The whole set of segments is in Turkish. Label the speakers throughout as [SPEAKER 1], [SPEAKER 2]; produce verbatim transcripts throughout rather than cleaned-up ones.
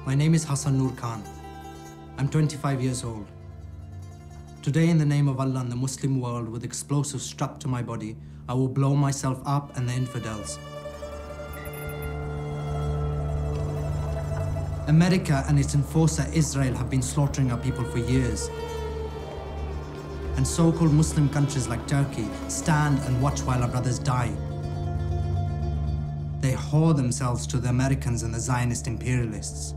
[SPEAKER 1] My name is Hassan Noor Khan. I'm twenty-five years old. Today, in the name of Allah and the Muslim world, with explosives strapped to my body, I will blow myself up and the infidels. America and its enforcer Israel have been slaughtering our people for years. And so-called Muslim countries like Turkey stand and watch while our brothers die. They whore themselves to the Americans and the Zionist imperialists.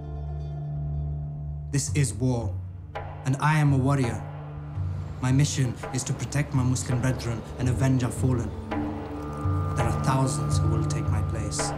[SPEAKER 1] This is war, and I am a warrior. My mission is to protect my Muslim brethren and avenge our fallen. There are thousands who will take my place.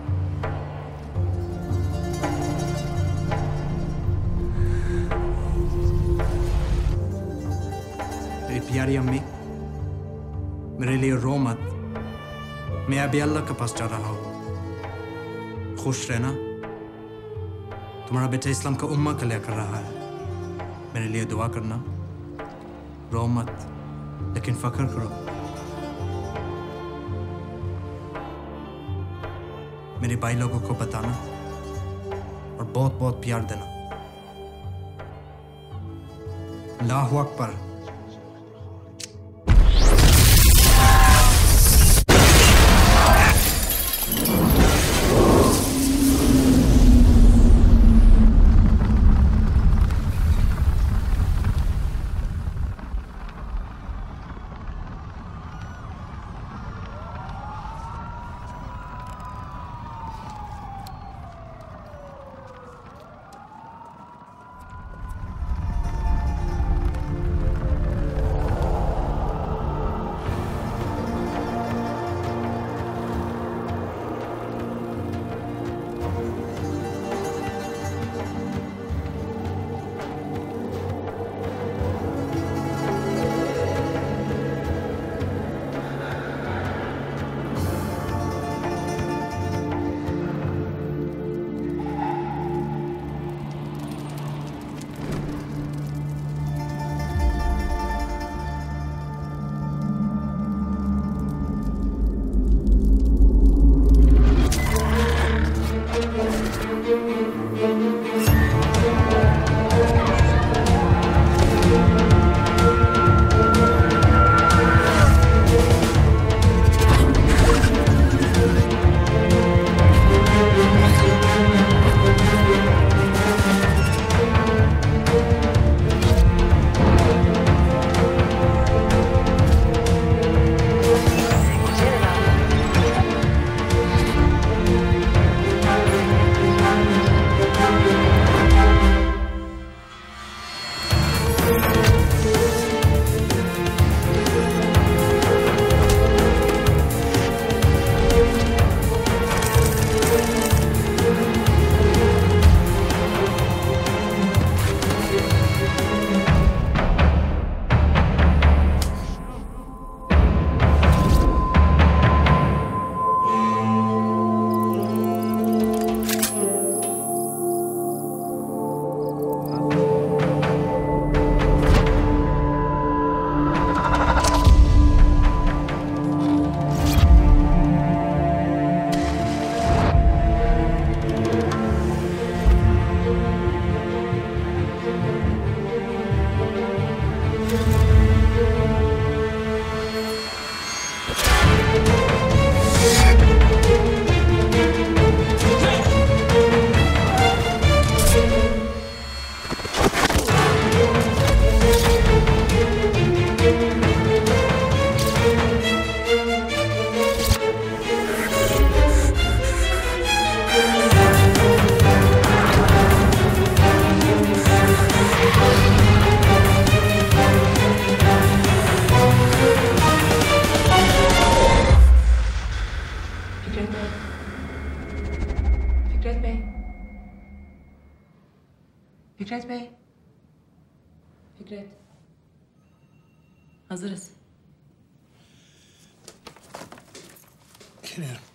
[SPEAKER 1] मेरी प्यारी अम्मी, मेरे लिए रो मत। मैं अभी अल्लाह के पास जा रहा हूँ। खुश रहना। तुम्हारा बेटा इस्लाम का उम्मा का लिया कर रहा है। मेरे लिए दुआ करना। रो मत, लेकिन फक्र करो। मेरे भाई लोगों को बताना और बहुत बहुत प्यार देना। अल्लाहु Akbar.
[SPEAKER 2] Fikret Bey. Fikret. Hazırız.
[SPEAKER 3] Geliyorum.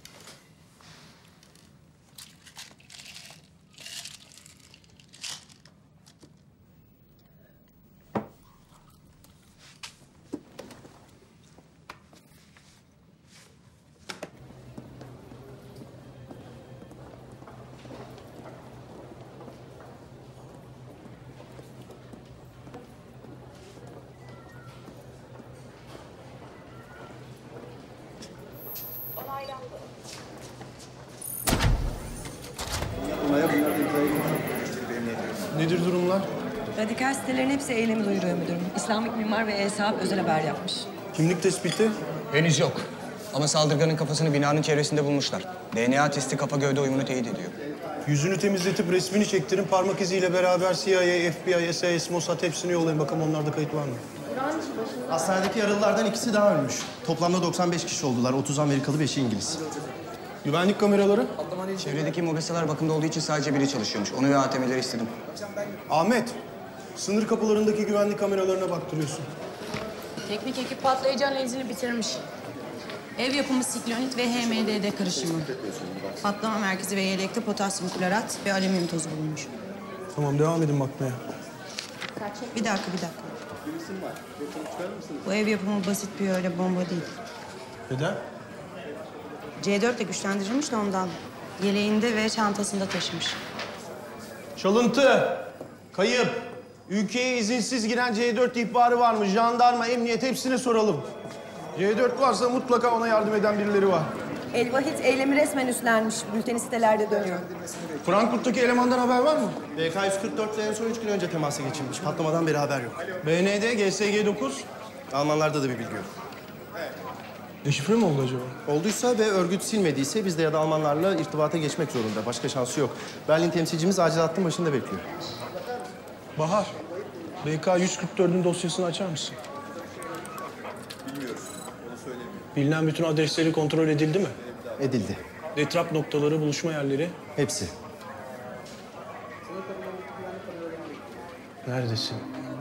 [SPEAKER 3] Nedir durumlar?
[SPEAKER 2] Radikal sitelerin hepsi eylemi duyuruyor müdürüm. İslamik Mimar ve E-Sahap özel haber yapmış.
[SPEAKER 3] Kimlik tespiti?
[SPEAKER 4] Henüz yok. Ama saldırganın kafasını binanın çevresinde bulmuşlar. D N A testi kafa gövde uyumunu teyit ediyor.
[SPEAKER 3] Yüzünü temizletip resmini çektirin. Parmak iziyle beraber C I A, F B I, S I S, Mossad hepsini yollayın. Bakalım onlarda kayıt var mı?
[SPEAKER 5] Hastanedeki yaralılardan ikisi daha ölmüş. Toplamda doksan beş kişi oldular. otuz Amerikalı, beşi İngiliz.
[SPEAKER 3] Güvenlik kameraları?
[SPEAKER 4] Çevredeki mobeseler bakımda olduğu için sadece biri çalışıyormuş. Onu ve A T M'leri istedim.
[SPEAKER 3] Ahmet, sınır kapılarındaki güvenlik kameralarına baktırıyorsun.
[SPEAKER 6] Teknik ekip patlayıcı analizini bitirmiş. Ev yapımı siklonit ve H M D D karışımı. Patlama merkezi ve yelekte potasyum klorat ve alüminyum tozu bulunmuş.
[SPEAKER 3] Tamam, devam edin bakmaya.
[SPEAKER 6] Bir dakika, bir dakika. Bu ev yapımı basit bir öyle bomba değil.
[SPEAKER 3] Neden?
[SPEAKER 6] C dört ile güçlendirilmiş de ondan. Yeleğinde ve çantasında taşımış.
[SPEAKER 3] Çalıntı, kayıp, ülkeye izinsiz giren C dört ihbarı var mı? Jandarma, emniyet hepsine soralım. C dört varsa mutlaka ona yardım eden birileri var.
[SPEAKER 2] El Vahit eylemi resmen üstlenmiş. Bülteni sitelerde dönüyor.
[SPEAKER 3] Frankfurt'taki elemandan haber var mı?
[SPEAKER 5] B K yüz kırk dört ile en son üç gün önce temasa geçilmiş. Patlamadan beri haber yok.
[SPEAKER 3] B N D, G S G dokuz.
[SPEAKER 5] Almanlarda da bir bilgi yok.
[SPEAKER 3] Deşifre mi oldu acaba?
[SPEAKER 5] Olduysa ve örgüt silmediyse bizde ya da Almanlarla irtibata geçmek zorunda. Başka şansı yok. Berlin temsilcimiz acil hattın başında bekliyor.
[SPEAKER 3] Bahar, B K yüz kırk dördün dosyasını açar mısın?
[SPEAKER 7] Bilmiyoruz. Onu söylemiyor.
[SPEAKER 3] Bilinen bütün adresleri kontrol edildi mi?
[SPEAKER 5] Edildi.
[SPEAKER 3] Detrap noktaları, buluşma yerleri.
[SPEAKER 5] Hepsi.
[SPEAKER 3] Neredesin?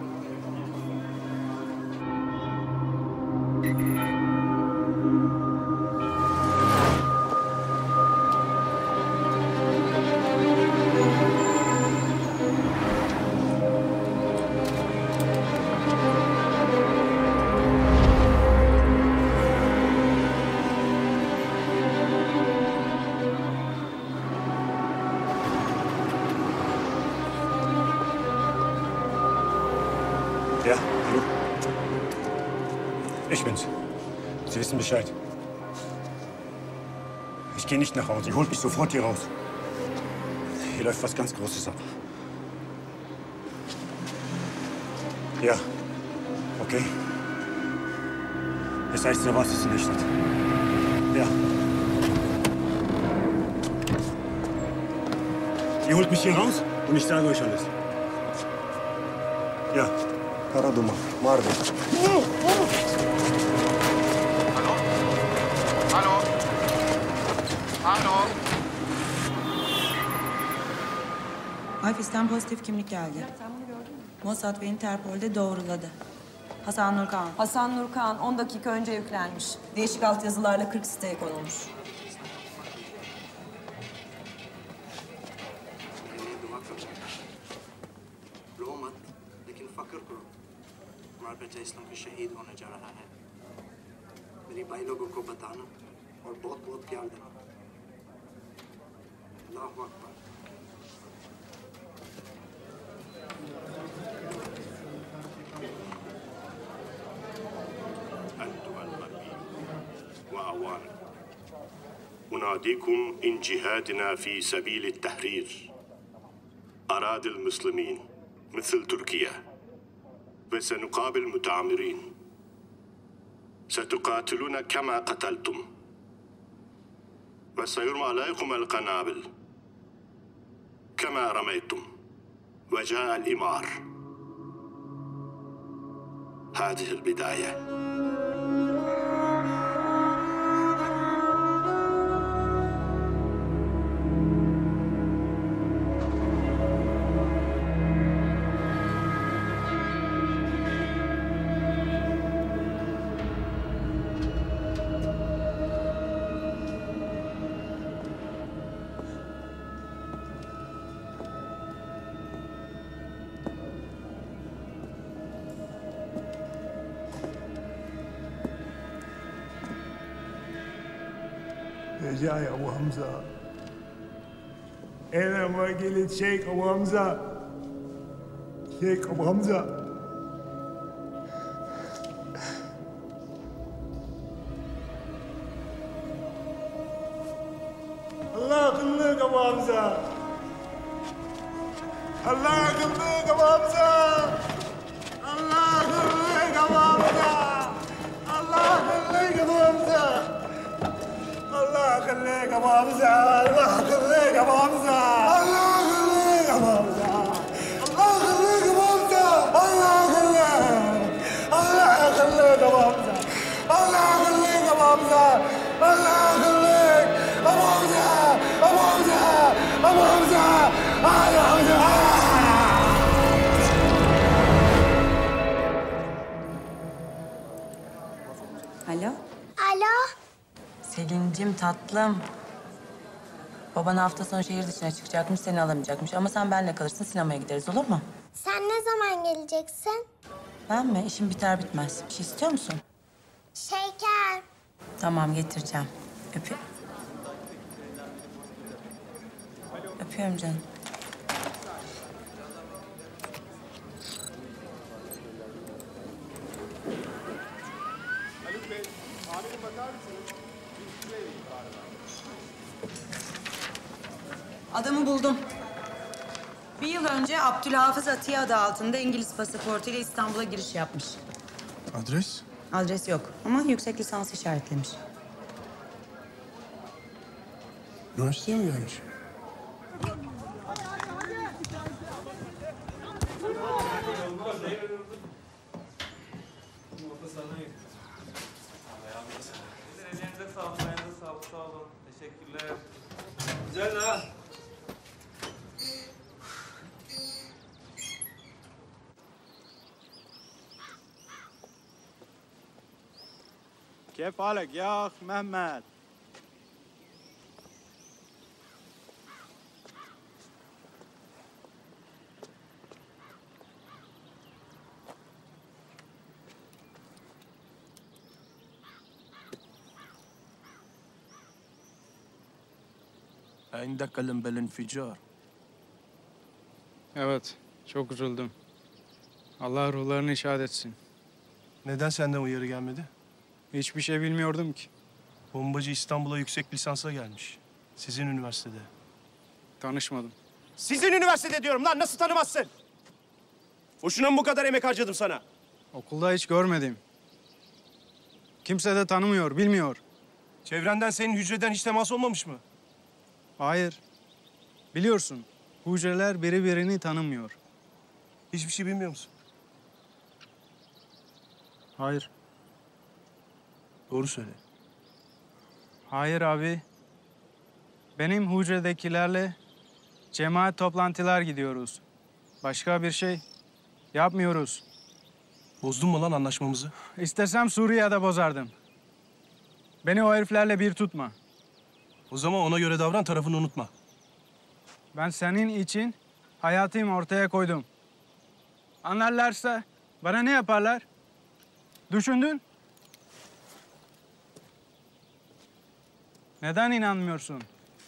[SPEAKER 8] Ja, hallo. Ich bin's. Sie wissen Bescheid. Ich gehe nicht nach Hause. Ihr holt mich sofort hier raus. Hier läuft was ganz Großes ab. Ja, okay. Es heißt, da was ist in der Stadt. Ja. Ihr holt mich hier raus und ich sage euch alles. Ja. Karaduma, Mardin.
[SPEAKER 9] Alo? Alo?
[SPEAKER 6] Alfis'ten pozitif kimlik geldi. Mossad ve Interpol'de doğruladı. Hasan Nurkan.
[SPEAKER 2] Hasan Nurkan on dakika önce yüklenmiş. Değişik altyazılarla kırk siteye konulmuş.
[SPEAKER 1] बेटा इस्लाम के शहीद होने जा रहा है मेरी भाई लोगों को बताना और बहुत बहुत प्यार देना अल्लाह अकबर
[SPEAKER 10] أنتم الغربيون وأعوانكم أناديكم إن جهادنا في سبيل التحرير أراضي المسلمين مثل تركيا وسنقابل متآمرين ستقاتلون كما قتلتم وسيرمى عليكم القنابل كما رميتم وجاء الإمار هذه البداية
[SPEAKER 11] رجع يا ابو حمزه انا ما قلت شيخ ابو حمزه شيخ ابو حمزه الله يخليك ابو حمزه Allah kıldık Hamza! Allah kıldık Hamza! Allah kıldık Hamza! Allah kıldık Hamza! Allah kıldık Hamza! Allah kıldık Hamza! Allah kıldık Hamza! Allah kıldık! Allah kıldık Hamza! Allah kıldık Hamza! Allah kıldık Hamza! Hamza! Hamza! Hamza!
[SPEAKER 6] Alo.
[SPEAKER 7] Alo.
[SPEAKER 6] Selin'cim tatlım. Baban hafta sonu şehir dışına çıkacakmış, seni alamayacakmış. Ama sen benimle kalırsın, sinemaya gideriz, olur mu?
[SPEAKER 7] Sen ne zaman geleceksin?
[SPEAKER 6] Ben mi? İşim biter bitmez. Bir şey istiyor musun?
[SPEAKER 7] Şeker.
[SPEAKER 6] Tamam, getireceğim. Öpü... Öpüyorum canım. Adamı buldum. Bir yıl önce Abdülhafız Atiye adı altında İngiliz pasaportuyla İstanbul'a giriş yapmış.
[SPEAKER 3] Adres?
[SPEAKER 6] Adres yok ama yüksek lisans işaretlemiş.
[SPEAKER 3] Üniversiteye mi gelmiş?
[SPEAKER 12] Ellerinize sağlık, ayağınıza sağlık, sağ olun. Teşekkürler. Güzel ha.
[SPEAKER 11] كيف حالك يا أخ محمد؟
[SPEAKER 3] عندك ألم بالانفجار.
[SPEAKER 13] Evet, çok üzüldüm. Allah ruhlarını şad etsin.
[SPEAKER 3] Neden senden uyarı gelmedi?
[SPEAKER 13] Hiçbir şey bilmiyordum ki.
[SPEAKER 3] Bombacı İstanbul'a yüksek lisansa gelmiş. Sizin üniversitede.
[SPEAKER 13] Tanışmadım.
[SPEAKER 3] Sizin üniversitede diyorum lan, nasıl tanımazsın? Boşuna mı bu kadar emek harcadım sana?
[SPEAKER 13] Okulda hiç görmedim. Kimse de tanımıyor, bilmiyor.
[SPEAKER 3] Çevrenden, senin hücreden hiç temas olmamış mı?
[SPEAKER 13] Hayır. Biliyorsun, hücreler biri birini tanımıyor.
[SPEAKER 3] Hiçbir şey bilmiyor musun?
[SPEAKER 13] Hayır.
[SPEAKER 3] Doğru söyle.
[SPEAKER 13] Hayır abi. Benim hücredekilerle cemaat toplantılar gidiyoruz. Başka bir şey yapmıyoruz.
[SPEAKER 3] Bozdun mu lan anlaşmamızı?
[SPEAKER 13] İstesem Suriye'de bozardım. Beni o heriflerle bir tutma.
[SPEAKER 3] O zaman ona göre davran, tarafını unutma.
[SPEAKER 13] Ben senin için hayatımı ortaya koydum. Anlarlarsa bana ne yaparlar? Düşündün? Neden inanmıyorsun?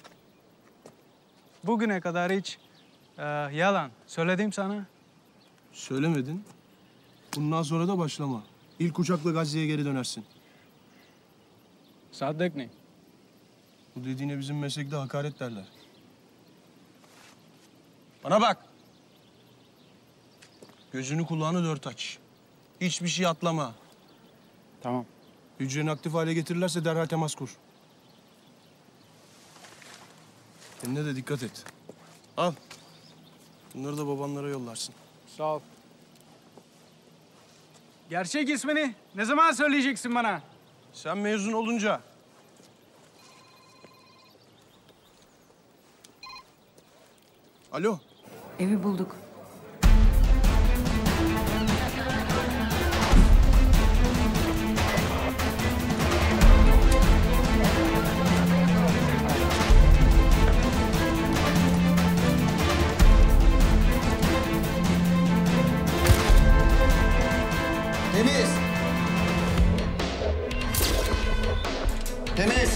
[SPEAKER 13] Bugüne kadar hiç e, yalan söyledim sana.
[SPEAKER 3] Söylemedin. Bundan sonra da başlama. İlk uçakla Gazze'ye geri dönersin.
[SPEAKER 13] Sadık ne?
[SPEAKER 3] Bu dediğine bizim meslekte hakaret derler. Bana bak. Gözünü kulağını dört aç. Hiçbir şey atlama.
[SPEAKER 13] Tamam.
[SPEAKER 3] Hücreni aktif hale getirirlerse derhal temas kur. Kendine de dikkat et. Al. Bunları da babanlara yollarsın.
[SPEAKER 13] Sağ ol. Gerçek ismini ne zaman söyleyeceksin bana?
[SPEAKER 3] Sen mezun olunca. Alo.
[SPEAKER 6] Evi bulduk.
[SPEAKER 5] Temiz. Temiz.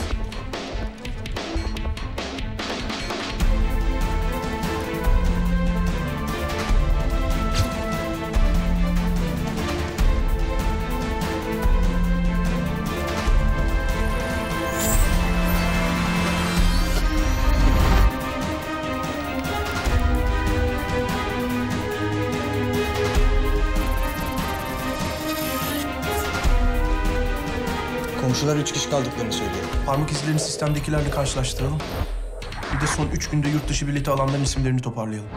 [SPEAKER 4] Komşular üç kişi kaldıklarını söylüyor.
[SPEAKER 3] Parmak izlerini sistemdekilerle karşılaştıralım. Bir de son üç günde yurt dışı bileti alanların isimlerini toparlayalım.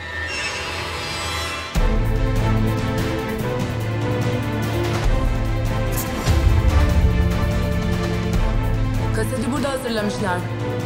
[SPEAKER 14] Kaseti burada hazırlamışlar.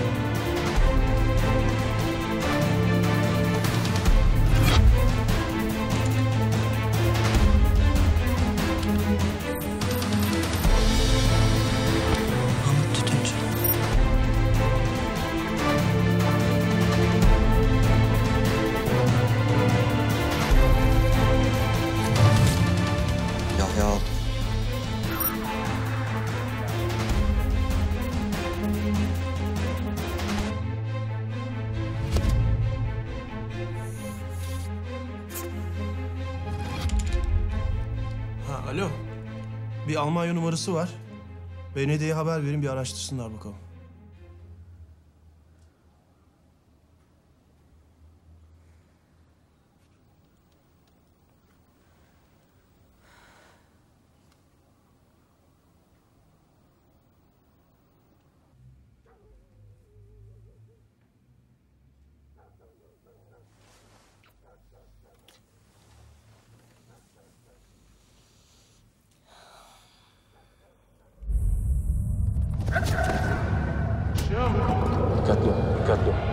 [SPEAKER 4] Yahya aldı.
[SPEAKER 3] Ha, alo. Bir Almanya numarası var. B N D'ye haber verin, bir araştırsınlar bakalım.
[SPEAKER 15] Dikkatli ol, dikkatli ol.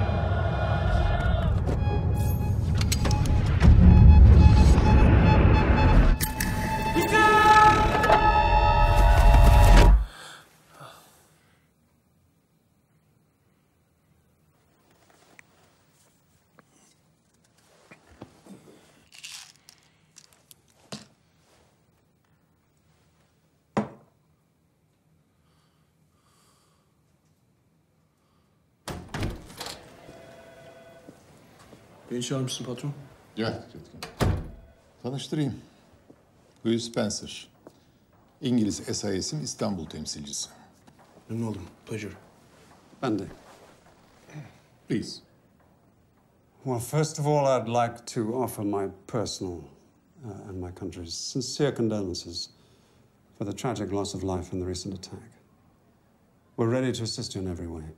[SPEAKER 3] Beni çağırmışsın patron.
[SPEAKER 16] Gel Ketkin. Tanıştırayım. Will Spencer. İngiliz S I S'in İstanbul temsilcisi.
[SPEAKER 3] Memnun oldum. Pleasure.
[SPEAKER 17] Ben de.
[SPEAKER 16] Please.
[SPEAKER 17] Well, first of all, I'd like to offer my personal uh, and my country's sincere condolences for the tragic loss of life in the recent attack. We're ready to assist you in every way.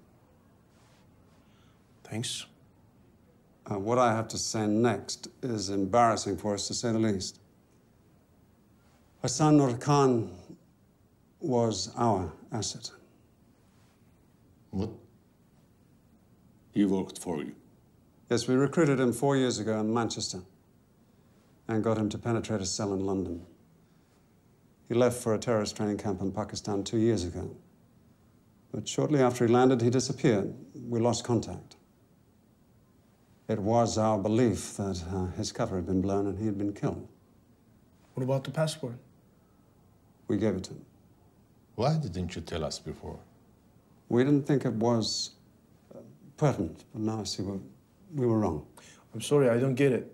[SPEAKER 3] Thanks.
[SPEAKER 17] Uh, what I have to say next is embarrassing for us, to say the least. Hassan Nur Khan was our asset.
[SPEAKER 16] What? He worked for you?
[SPEAKER 17] Yes, we recruited him four years ago in Manchester and got him to penetrate a cell in London. He left for a terrorist training camp in Pakistan two years ago. But shortly after he landed, he disappeared. We lost contact. It was our belief that uh, his cover had been blown and he had been killed.
[SPEAKER 3] What about the passport?
[SPEAKER 17] We gave it to him.
[SPEAKER 16] Why didn't you tell us before?
[SPEAKER 17] We didn't think it was uh, pertinent, but now I see we, we were wrong.
[SPEAKER 3] I'm sorry, I don't get it.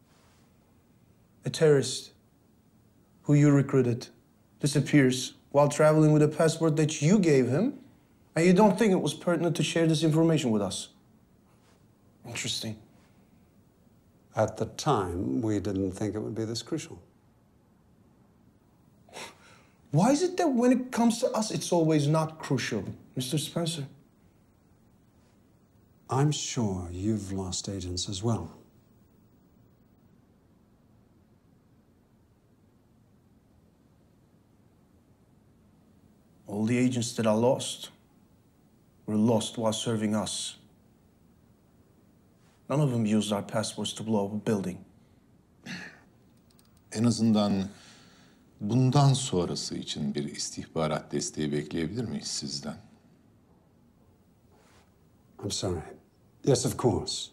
[SPEAKER 3] A terrorist who you recruited disappears while traveling with a passport that you gave him, and you don't think it was pertinent to share this information with us. Interesting.
[SPEAKER 17] At the time, we didn't think it would be this crucial.
[SPEAKER 3] Why is it that when it comes to us, it's always not crucial, Mister Spencer?
[SPEAKER 17] I'm sure you've lost agents as well.
[SPEAKER 3] All the agents that are lost were lost while serving us. None of them used our passports to blow up a building.
[SPEAKER 16] En azından bundan sonrası için bir istihbarat desteği bekleyebilir miyiz sizden?
[SPEAKER 17] I'm sorry. Yes, of course.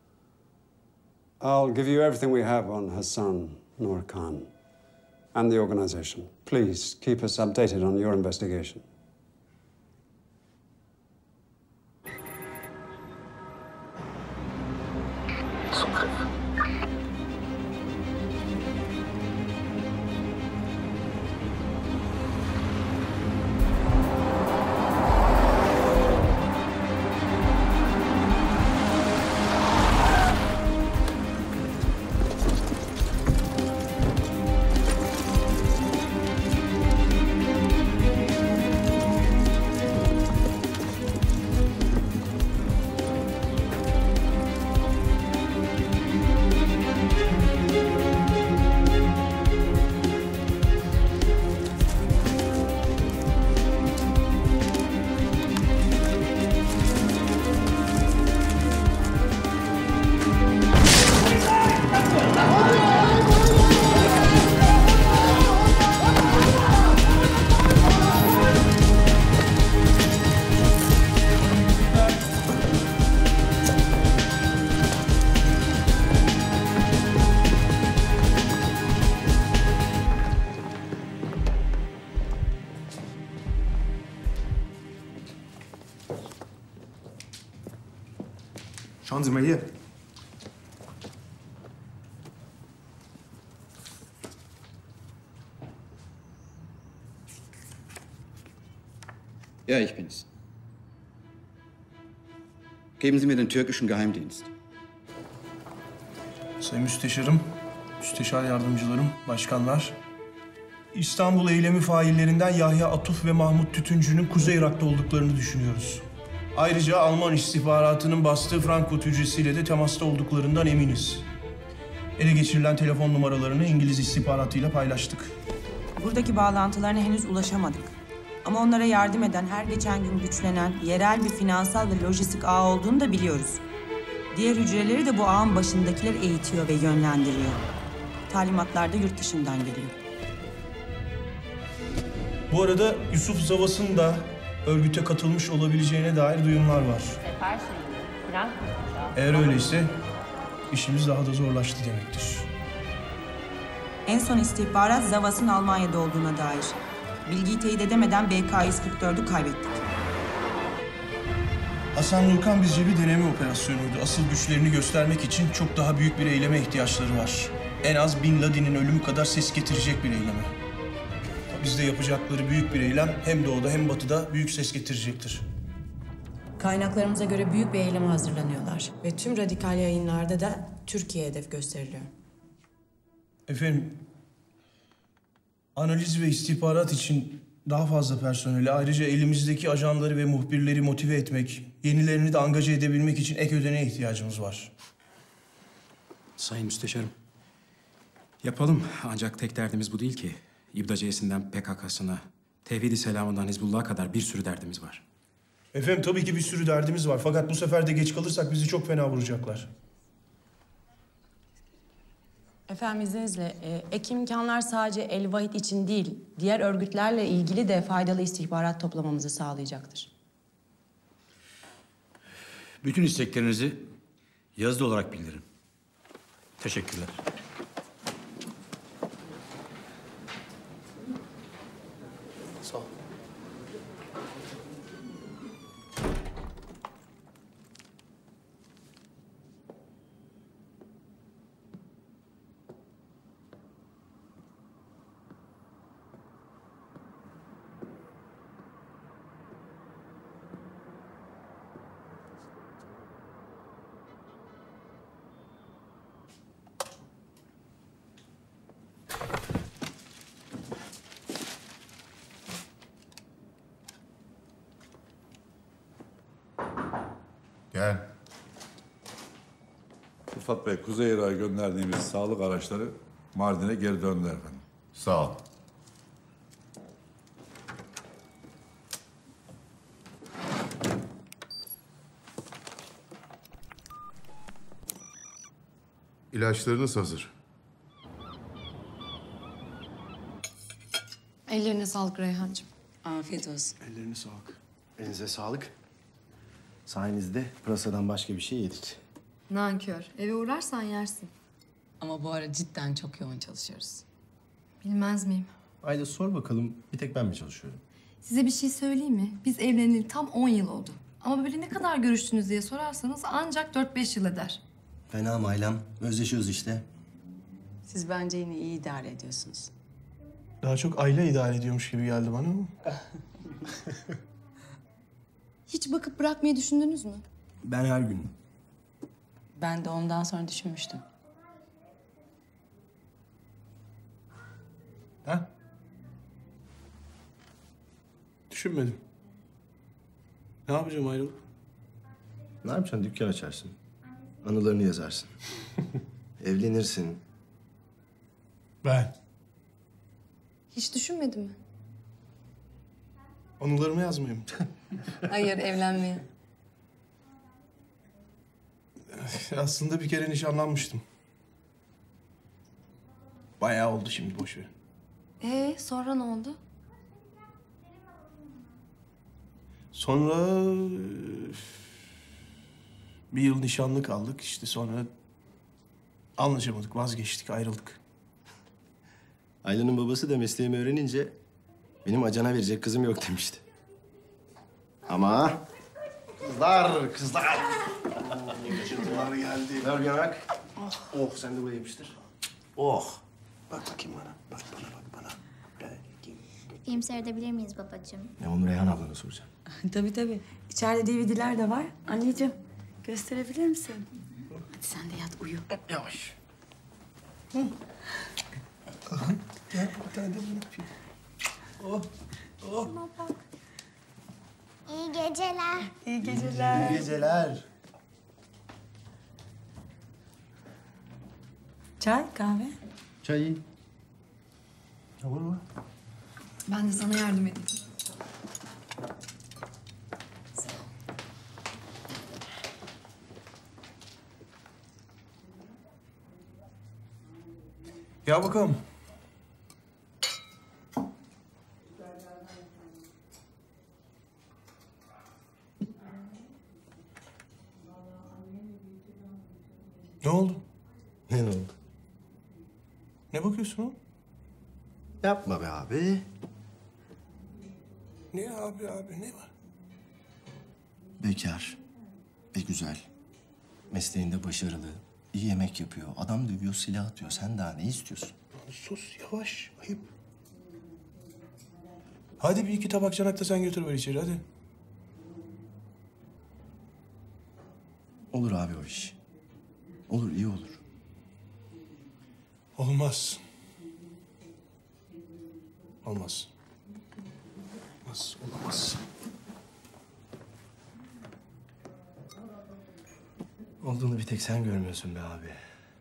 [SPEAKER 17] I'll give you everything we have on Hassan Nur Khan and the organization. Please keep us updated on your investigation.
[SPEAKER 3] Schauen Sie mal hier.
[SPEAKER 18] Ja, ich bin's. Geben Sie mir den türkischen Geheimdienst.
[SPEAKER 3] Sayın Müsteşarım, Müsteşar Yardımcılarım, Başkanlar. İstanbul eylemi faillerinden Yahya Atuf ve Mahmut Tütüncü'nün Kuzey Irak'ta olduklarını düşünüyoruz. Ayrıca Alman istihbaratının bastığı Frankfurt hücresiyle de temasta olduklarından eminiz. Ele geçirilen telefon numaralarını İngiliz istihbaratıyla paylaştık.
[SPEAKER 6] Buradaki bağlantılarına henüz ulaşamadık. Ama onlara yardım eden, her geçen gün güçlenen yerel bir finansal ve lojistik ağ olduğunu da biliyoruz. Diğer hücreleri de bu ağın başındakiler eğitiyor ve yönlendiriyor. Talimatlar da yurt dışından geliyor.
[SPEAKER 3] Bu arada Yusuf Zavas'ın da örgüte katılmış olabileceğine dair duyumlar var. Eğer öyleyse işimiz daha da zorlaştı demektir.
[SPEAKER 6] En son istihbarat Zavas'ın Almanya'da olduğuna dair. Bilgiyi teyit edemeden B K yüz kırk dördü kaybettik.
[SPEAKER 3] Hasan Nurkan bizce bir deneme operasyonuydu. Asıl güçlerini göstermek için çok daha büyük bir eyleme ihtiyaçları var. En az Bin Laden'in ölümü kadar ses getirecek bir eyleme. Bizde yapacakları büyük bir eylem hem doğuda hem batıda büyük ses getirecektir.
[SPEAKER 6] Kaynaklarımıza göre büyük bir eyleme hazırlanıyorlar. Ve tüm radikal yayınlarda da Türkiye hedef gösteriliyor.
[SPEAKER 3] Efendim, analiz ve istihbarat için daha fazla personeli, ayrıca elimizdeki ajanları ve muhbirleri motive etmek, yenilerini de angaja edebilmek için ek ödeneğe ihtiyacımız var.
[SPEAKER 19] Sayın Müsteşarım, yapalım. Ancak tek derdimiz bu değil ki. İbdaciyesinden P K K'sına, Tevhid-i Selam'ından Hizbullah'a kadar bir sürü derdimiz var.
[SPEAKER 3] Efendim tabii ki bir sürü derdimiz var. Fakat bu sefer de geç kalırsak bizi çok fena vuracaklar.
[SPEAKER 6] Efendim izninizle, e, ek imkanlar sadece El Vahid için değil, diğer örgütlerle ilgili de faydalı istihbarat toplamamızı sağlayacaktır.
[SPEAKER 20] Bütün isteklerinizi yazılı olarak bildirin. Teşekkürler.
[SPEAKER 5] Sağ ol.
[SPEAKER 16] Gel.
[SPEAKER 21] Rıfat Bey, Kuzey Irak'a gönderdiğimiz sağlık araçları Mardin'e geri döndüler efendim.
[SPEAKER 16] Sağ ol. İlaçlarınız hazır.
[SPEAKER 22] Ellerine sağlık Reyhancığım.
[SPEAKER 2] Afiyet olsun.
[SPEAKER 3] Ellerine sağlık.
[SPEAKER 5] Elinize sağlık. Sayenizde pırasadan başka bir şey yedik.
[SPEAKER 22] Nankör. Eve uğrarsan yersin.
[SPEAKER 2] Ama bu ara cidden çok yoğun çalışıyoruz.
[SPEAKER 22] Bilmez miyim?
[SPEAKER 5] Ayda sor bakalım, bir tek ben mi çalışıyorum?
[SPEAKER 22] Size bir şey söyleyeyim mi? Biz evleneli tam on yıl oldu. Ama böyle ne kadar görüştünüz diye sorarsanız ancak dört beş yıl eder.
[SPEAKER 5] Fena mı ailem? Özleşiyoruz işte.
[SPEAKER 2] Siz bence yine iyi idare ediyorsunuz.
[SPEAKER 3] Daha çok aile idare ediyormuş gibi geldi bana ama.
[SPEAKER 22] Hiç bakıp bırakmayı düşündünüz mü?
[SPEAKER 5] Ben her gün.
[SPEAKER 2] Ben de ondan sonra düşünmüştüm.
[SPEAKER 3] Ha? Düşünmedim. Ne yapacağım ayrılıp?
[SPEAKER 5] Ne yapacaksın? Dükkan açarsın. Anılarını yazarsın. Evlenirsin.
[SPEAKER 3] Ben.
[SPEAKER 22] Hiç düşünmedin mi?
[SPEAKER 3] Anılarımı yazmayayım.
[SPEAKER 22] Hayır, evlenmeye.
[SPEAKER 3] Aslında bir kere nişanlanmıştım. Bayağı oldu şimdi, boş ver.
[SPEAKER 22] Ee, sonra ne oldu?
[SPEAKER 3] Sonra bir yıl nişanlı kaldık. İşte sonra anlaşamadık, vazgeçtik, ayrıldık.
[SPEAKER 5] Aylin'in babası da mesleğimi öğrenince benim acana verecek kızım yok demişti. Ama Kızlar, kızlar. Kaçırtılar geldi. Ver yanak. Oh. oh, sen de buraya yapıştır. Oh. Bak bakayım bana. Bak bana, bak bana.
[SPEAKER 7] Film seyredebilir miyiz babacığım?
[SPEAKER 5] Ne onu Reyhan ablana soracağım.
[SPEAKER 6] Tabii tabii. İçeride D V D'ler de var. Anneciğim gösterebilir misin? Hadi sen de yat uyu.
[SPEAKER 5] Yavaş. Hı. Gel bir tane de bunu yapayım. Oh, oh.
[SPEAKER 7] Şuna bak. İyi geceler.
[SPEAKER 6] İyi geceler.
[SPEAKER 5] İyi geceler.
[SPEAKER 6] Çay, kahve.
[SPEAKER 5] Çay iyi. Olur mu?
[SPEAKER 22] Ben de sana yardım edeyim.
[SPEAKER 3] Gel bakalım. Ne oldu?
[SPEAKER 5] Ne oldu?
[SPEAKER 3] Ne bakıyorsun oğlum?
[SPEAKER 5] Yapma be abi.
[SPEAKER 3] Ne abi abi ne var?
[SPEAKER 5] Bekar ve güzel. Mesleğinde başarılı. İyi yemek yapıyor. Adam dövüyor, silah atıyor. Sen daha ne istiyorsun?
[SPEAKER 3] Sus yavaş ayıp. Hadi bir iki tabak çanak da sen götür ver içeri hadi.
[SPEAKER 5] Olur abi o iş. Olur, iyi olur.
[SPEAKER 3] Olmaz. Olmaz. Olmaz, olamaz.
[SPEAKER 5] Olduğunu bir tek sen görmüyorsun be abi.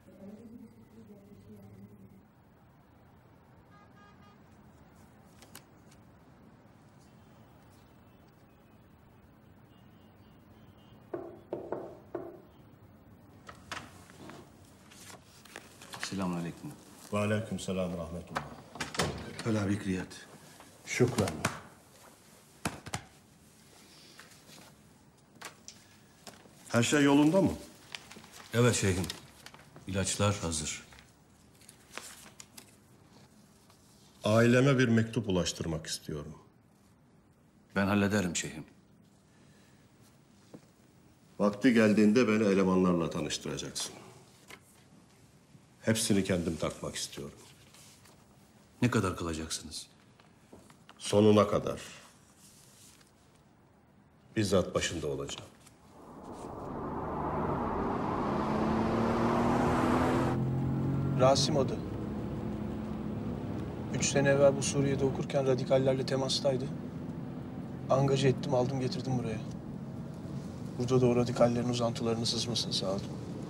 [SPEAKER 18] Selamünaleyküm.
[SPEAKER 5] Ve aleyküm selam rahmetullah.
[SPEAKER 18] Öyle bir kriyat.
[SPEAKER 5] Şükran.
[SPEAKER 8] Her şey yolunda mı?
[SPEAKER 20] Evet şeyhim. İlaçlar hazır.
[SPEAKER 8] Aileme bir mektup ulaştırmak istiyorum.
[SPEAKER 20] Ben hallederim şeyhim.
[SPEAKER 8] Vakti geldiğinde beni elemanlarla tanıştıracaksın. Hepsini kendim takmak istiyorum.
[SPEAKER 20] Ne kadar kalacaksınız?
[SPEAKER 8] Sonuna kadar. Bizzat başında olacağım.
[SPEAKER 3] Rasim adı. Üç sene evvel bu Suriye'de okurken radikallerle temastaydı. Angaja ettim, aldım getirdim buraya. Burada da o radikallerin uzantılarını sızmasını sağladım.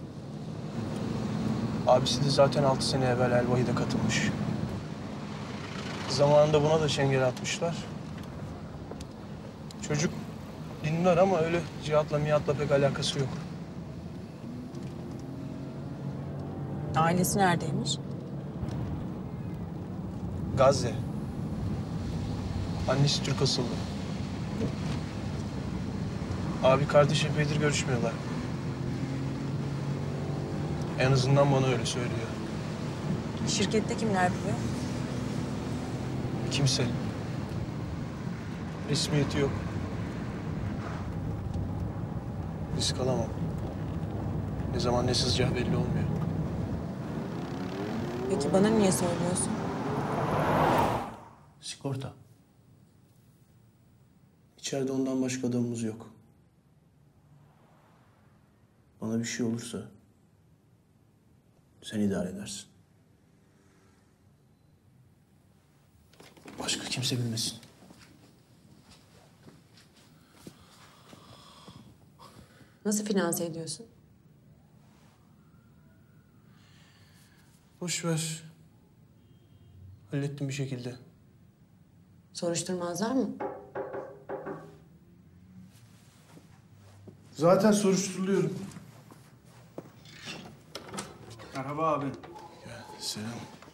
[SPEAKER 3] Abisi de zaten altı sene evvel Elvahid'e katılmış. Zamanında buna da çengel atmışlar. Çocuk dindar ama öyle cihatla miyatla pek alakası yok.
[SPEAKER 6] Ailesi neredeymiş?
[SPEAKER 3] Gazze. Annesi Türk asıllı. Abi kardeş epeydir görüşmüyorlar. En azından bana öyle söylüyor.
[SPEAKER 6] Şirkette kimler biliyor?
[SPEAKER 3] Kimse. Resmiyeti yok. Risk alamam. Ne zaman ne sızacağı belli olmuyor.
[SPEAKER 6] Peki bana niye söylüyorsun?
[SPEAKER 3] Sigorta. İçeride ondan başka adamımız yok. Bana bir şey olursa sen idare edersin. Başka kimse bilmesin.
[SPEAKER 6] Nasıl finanse ediyorsun?
[SPEAKER 3] Boş ver. Hallettim bir şekilde.
[SPEAKER 6] Soruşturmazlar mı?
[SPEAKER 3] Zaten soruşturuluyorum.
[SPEAKER 13] Merhaba abi.
[SPEAKER 3] Gel, selam.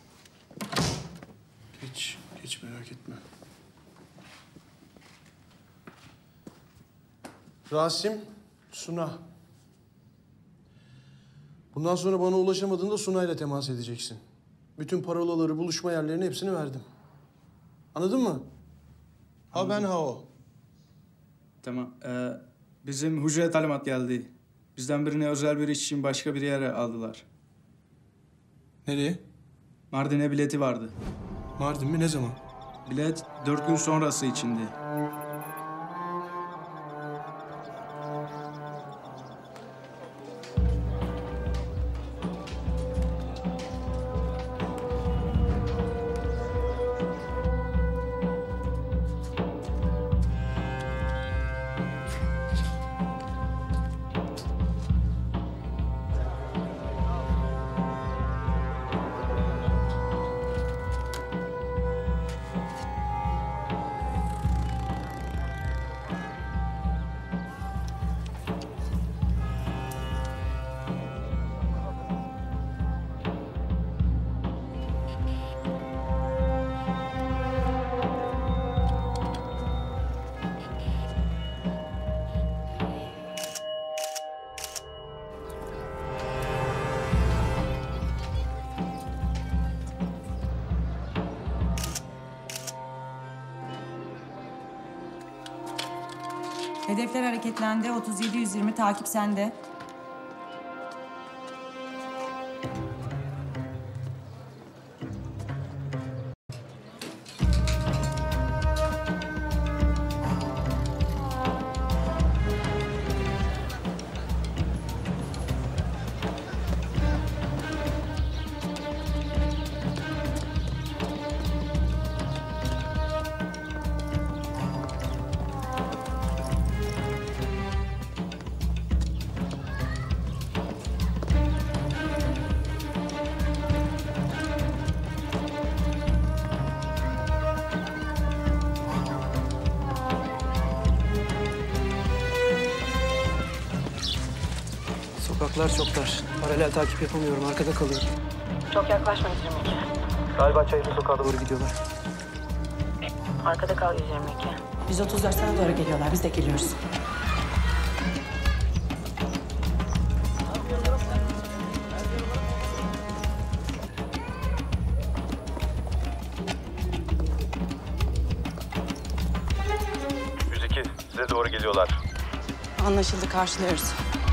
[SPEAKER 3] Geç, geç merak etme. Rasim, Suna. Bundan sonra bana ulaşamadığında Suna'yla temas edeceksin. Bütün parolaları, buluşma yerlerini hepsini verdim. Anladın mı? Ha ben ha o.
[SPEAKER 13] Tamam. Ee, Bizim hücre talimat geldi. Bizden birini özel bir iş için başka bir yere aldılar.
[SPEAKER 3] Nereye?
[SPEAKER 13] Mardin'e bileti vardı.
[SPEAKER 3] Mardin mi? Ne zaman?
[SPEAKER 13] Bilet dört gün sonrası içindi.
[SPEAKER 6] Hedefler hareketlendi. otuz yedi yüz yirmi takip sende.
[SPEAKER 1] Sokaklar çok dar. Paralel takip yapamıyorum. Arkada kalıyorum.
[SPEAKER 6] Çok yaklaşma yüz yirmi iki.
[SPEAKER 1] Galiba Çayırlı Sokağa doğru gidiyorlar.
[SPEAKER 6] Arkada kal yüz yirmi iki. yüz otuz dört sana doğru geliyorlar. Biz de geliyoruz.
[SPEAKER 9] yüz iki size doğru geliyorlar.
[SPEAKER 6] Anlaşıldı. Karşılıyoruz.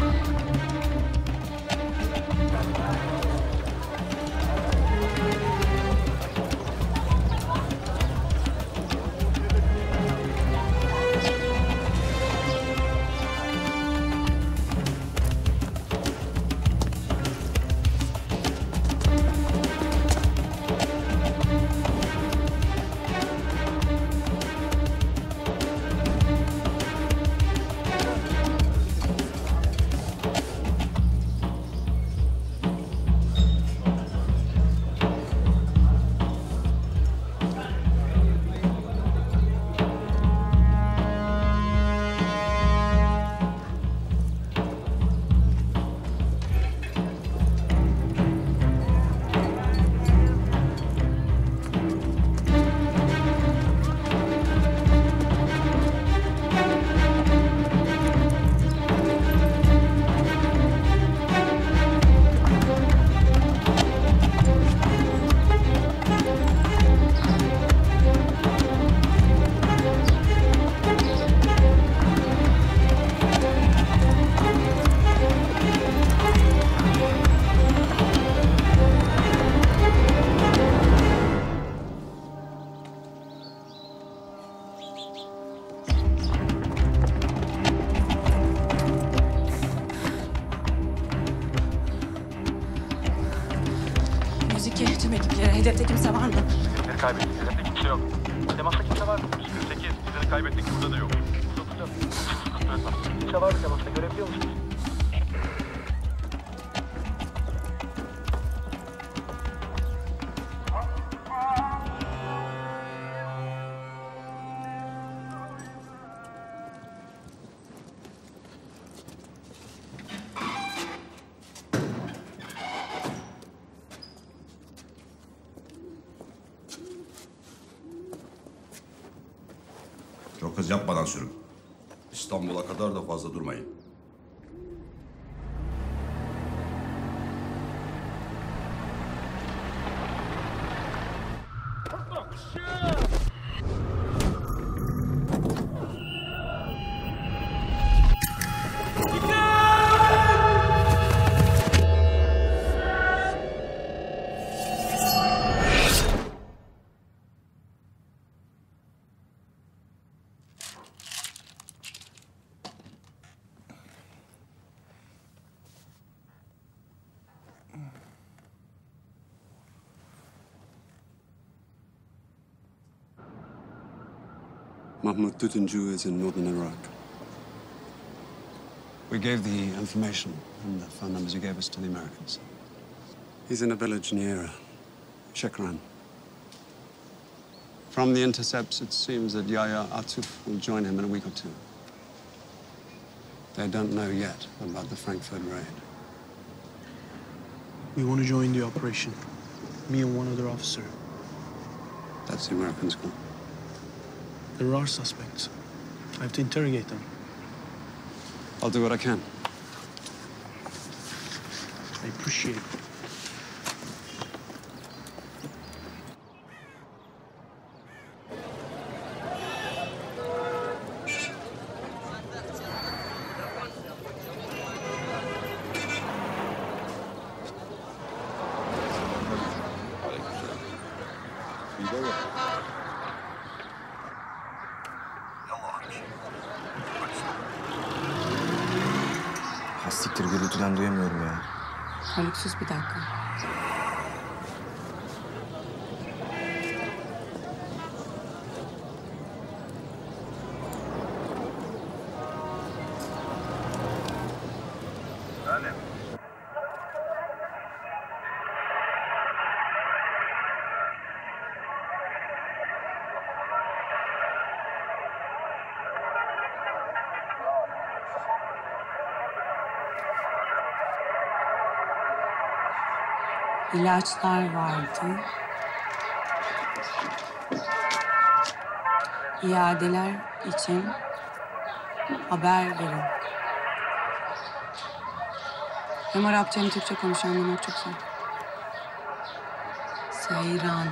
[SPEAKER 6] yüz iki tüm ekiplere. Hedefte kimse var mı?
[SPEAKER 9] İzleri kaybettik. Hedefte kimse yok. Temasta kimse var mı? yüz kırk sekiz izleri kaybettik. Burada da yok. yüz otuz dört kimse var mı temasta? Görebiliyor musunuz?
[SPEAKER 23] Çok hız yapmadan sürün. İstanbul'a kadar da fazla durmayın.
[SPEAKER 17] Mahmoud Tutunju is in northern Iraq. We gave the information and the phone numbers you gave us to the Americans. He's in a village near Shekran. From the intercepts, it seems that Yahya Atuf will join him in a week or two. They don't know yet about the Frankfurt raid.
[SPEAKER 3] We want to join the operation. Me and one other officer.
[SPEAKER 17] That's the Americans' goal.
[SPEAKER 3] There are suspects. I have to interrogate them.
[SPEAKER 17] I'll do what I can.
[SPEAKER 3] I appreciate it.
[SPEAKER 4] Hastiktir, gürültüden duyamıyorum ya.
[SPEAKER 6] Haluk sus bir dakika. İlaçlar vardı. İadeler için haber verin. Hem Arapça hem Türkçe konuşan anlamak çok zor. Seyran.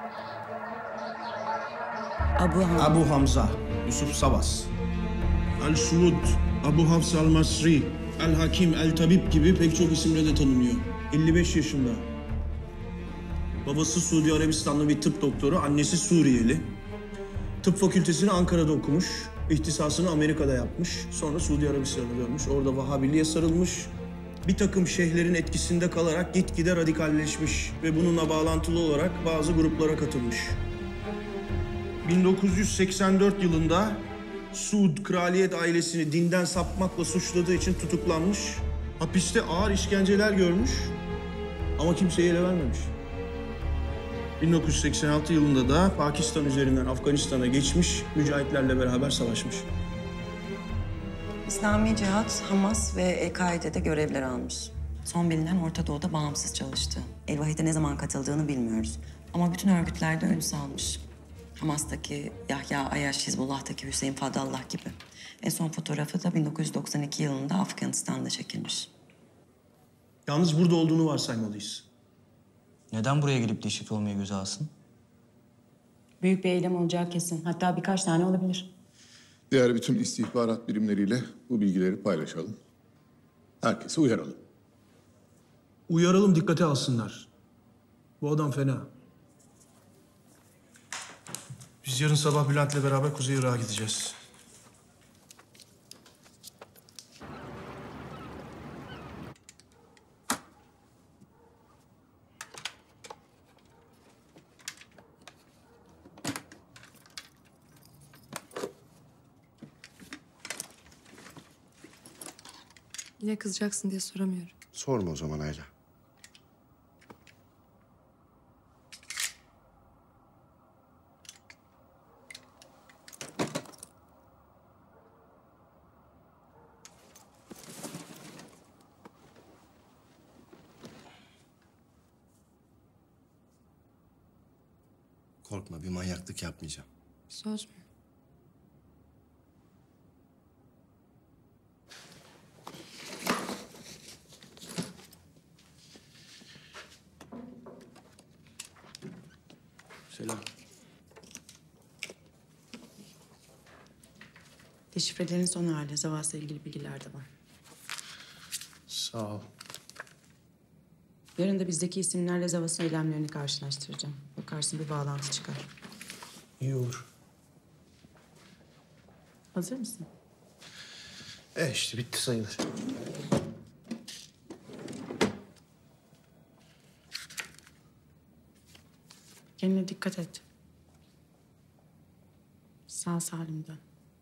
[SPEAKER 6] Abu Hamza.
[SPEAKER 3] Abu Hamza, Yusuf Savas. El-Sumud, Abu Hafs al-Masri, El-Hakim, El-Tabip gibi pek çok isimle de tanınıyor. elli beş yaşında. Babası Suudi Arabistanlı bir tıp doktoru, annesi Suriyeli. Tıp fakültesini Ankara'da okumuş, ihtisasını Amerika'da yapmış. Sonra Suudi Arabistan'a dönmüş, orada Vahabiliğe sarılmış. Bir takım şeyhlerin etkisinde kalarak gitgide radikalleşmiş ve bununla bağlantılı olarak bazı gruplara katılmış. bin dokuz yüz seksen dört yılında Suud kraliyet ailesini dinden sapmakla suçladığı için tutuklanmış. Hapiste ağır işkenceler görmüş ama kimseyi ele vermemiş. bin dokuz yüz seksen altı yılında da Pakistan üzerinden Afganistan'a geçmiş, mücahitlerle beraber savaşmış.
[SPEAKER 2] İslami Cihat, Hamas ve El-Kaide'de görevler almış. Son bilinen Orta Doğu'da bağımsız çalıştı. El-Vahid'e ne zaman katıldığını bilmiyoruz. Ama bütün örgütlerde ön salmış. Hamas'taki Yahya Ayaş, Hizbullah'taki Hüseyin Fadallah gibi. En son fotoğrafı da bin dokuz yüz doksan iki yılında Afganistan'da çekilmiş.
[SPEAKER 3] Yalnız burada olduğunu varsaymalıyız.
[SPEAKER 4] Neden buraya gelip deşifre olmayı göze alsın?
[SPEAKER 6] Büyük bir eylem olacağı kesin. Hatta birkaç tane olabilir.
[SPEAKER 16] Diğer bütün istihbarat birimleriyle bu bilgileri paylaşalım. Herkese uyaralım.
[SPEAKER 3] Uyaralım, dikkate alsınlar. Bu adam fena. Biz yarın sabah Bülent'le beraber Kuzey Irak'a gideceğiz.
[SPEAKER 22] Yine kızacaksın diye soramıyorum.
[SPEAKER 5] Sorma o zaman Ayla. Korkma, bir manyaklık yapmayacağım.
[SPEAKER 22] Söz mü?
[SPEAKER 3] Selam.
[SPEAKER 6] Deşifrelerin son hali, Zavas'la ilgili bilgiler de var.
[SPEAKER 3] Sağ ol.
[SPEAKER 6] Yarın da bizdeki isimlerle Zavas'ın eylemlerini karşılaştıracağım. Bakarsın bir bağlantı çıkar.
[SPEAKER 3] İyi olur.
[SPEAKER 6] Hazır mısın?
[SPEAKER 3] E işte bitti sayılır.
[SPEAKER 6] Kendine dikkat et.
[SPEAKER 14] Sağ salim dön.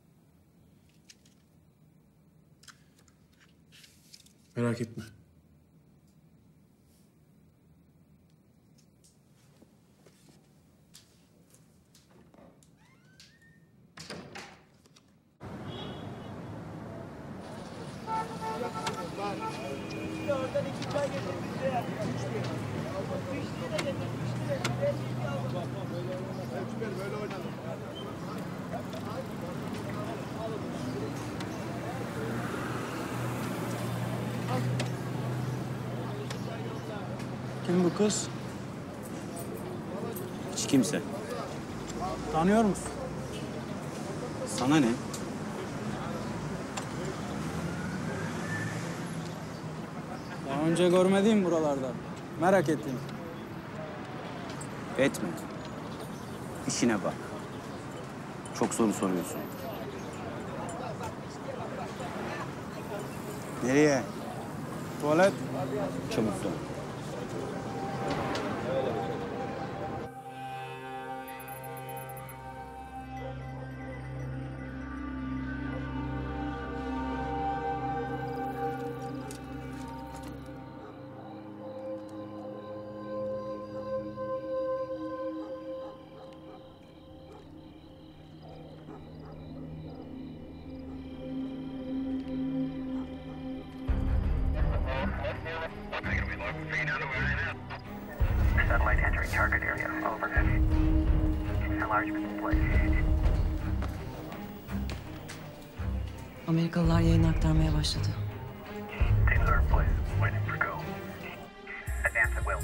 [SPEAKER 3] Merak etme.
[SPEAKER 13] Kim bu kız?
[SPEAKER 10] Hiç kimse.
[SPEAKER 13] Tanıyor musun?
[SPEAKER 10] Sana ne?
[SPEAKER 13] Daha önce görmediğim buralarda. Merak ettim.
[SPEAKER 10] Etme. İşine bak. Çok soru soruyorsun. Nereye?
[SPEAKER 13] Tuvalet.
[SPEAKER 10] Çabuk dön.
[SPEAKER 9] Satellite entering target area. Over. Enlargement in place.
[SPEAKER 2] Amerikalılar yayını aktarmaya başladı.
[SPEAKER 9] Teams are in place. Waiting for go. Advance at will.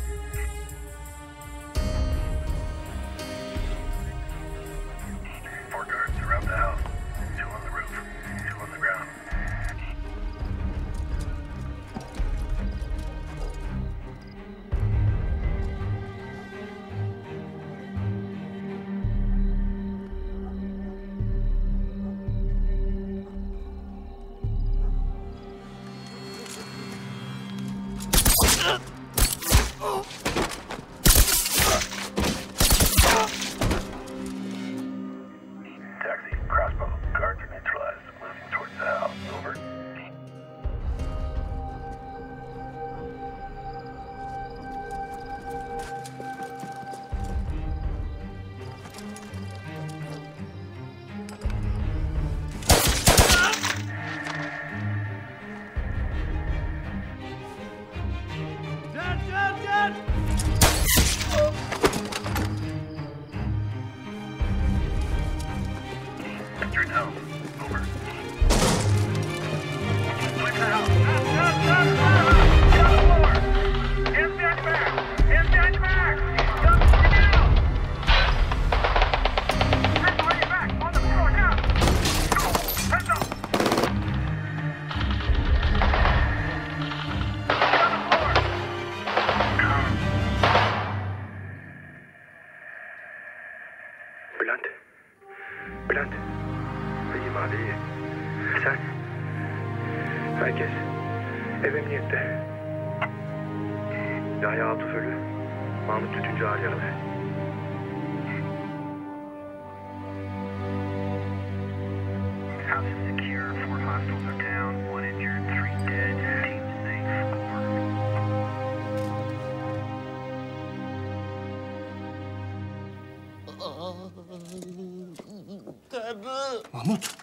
[SPEAKER 9] Four guards around the house. Two on the roof. Two on the ground. Taxi, crossbow. Guards are neutralized. Moving towards the house. Over. Dead, dead, dead! Entering house. Over. Switch the house. Stop, stop, stop! Get on the floor! Hands behind your back! Hands behind your back! Stop, get down! Hands behind your back! On the floor, now! Hands up! Bülent. Bülent. İyiyim abi iyi. Sen? Herkes ev emniyette. Yahya Atıf ölü. Mahmut Tütüncü ağır yaralı. House is secure. Four hostiles are down. One injured. Three dead. Team safe.
[SPEAKER 5] Karı. Mahmut.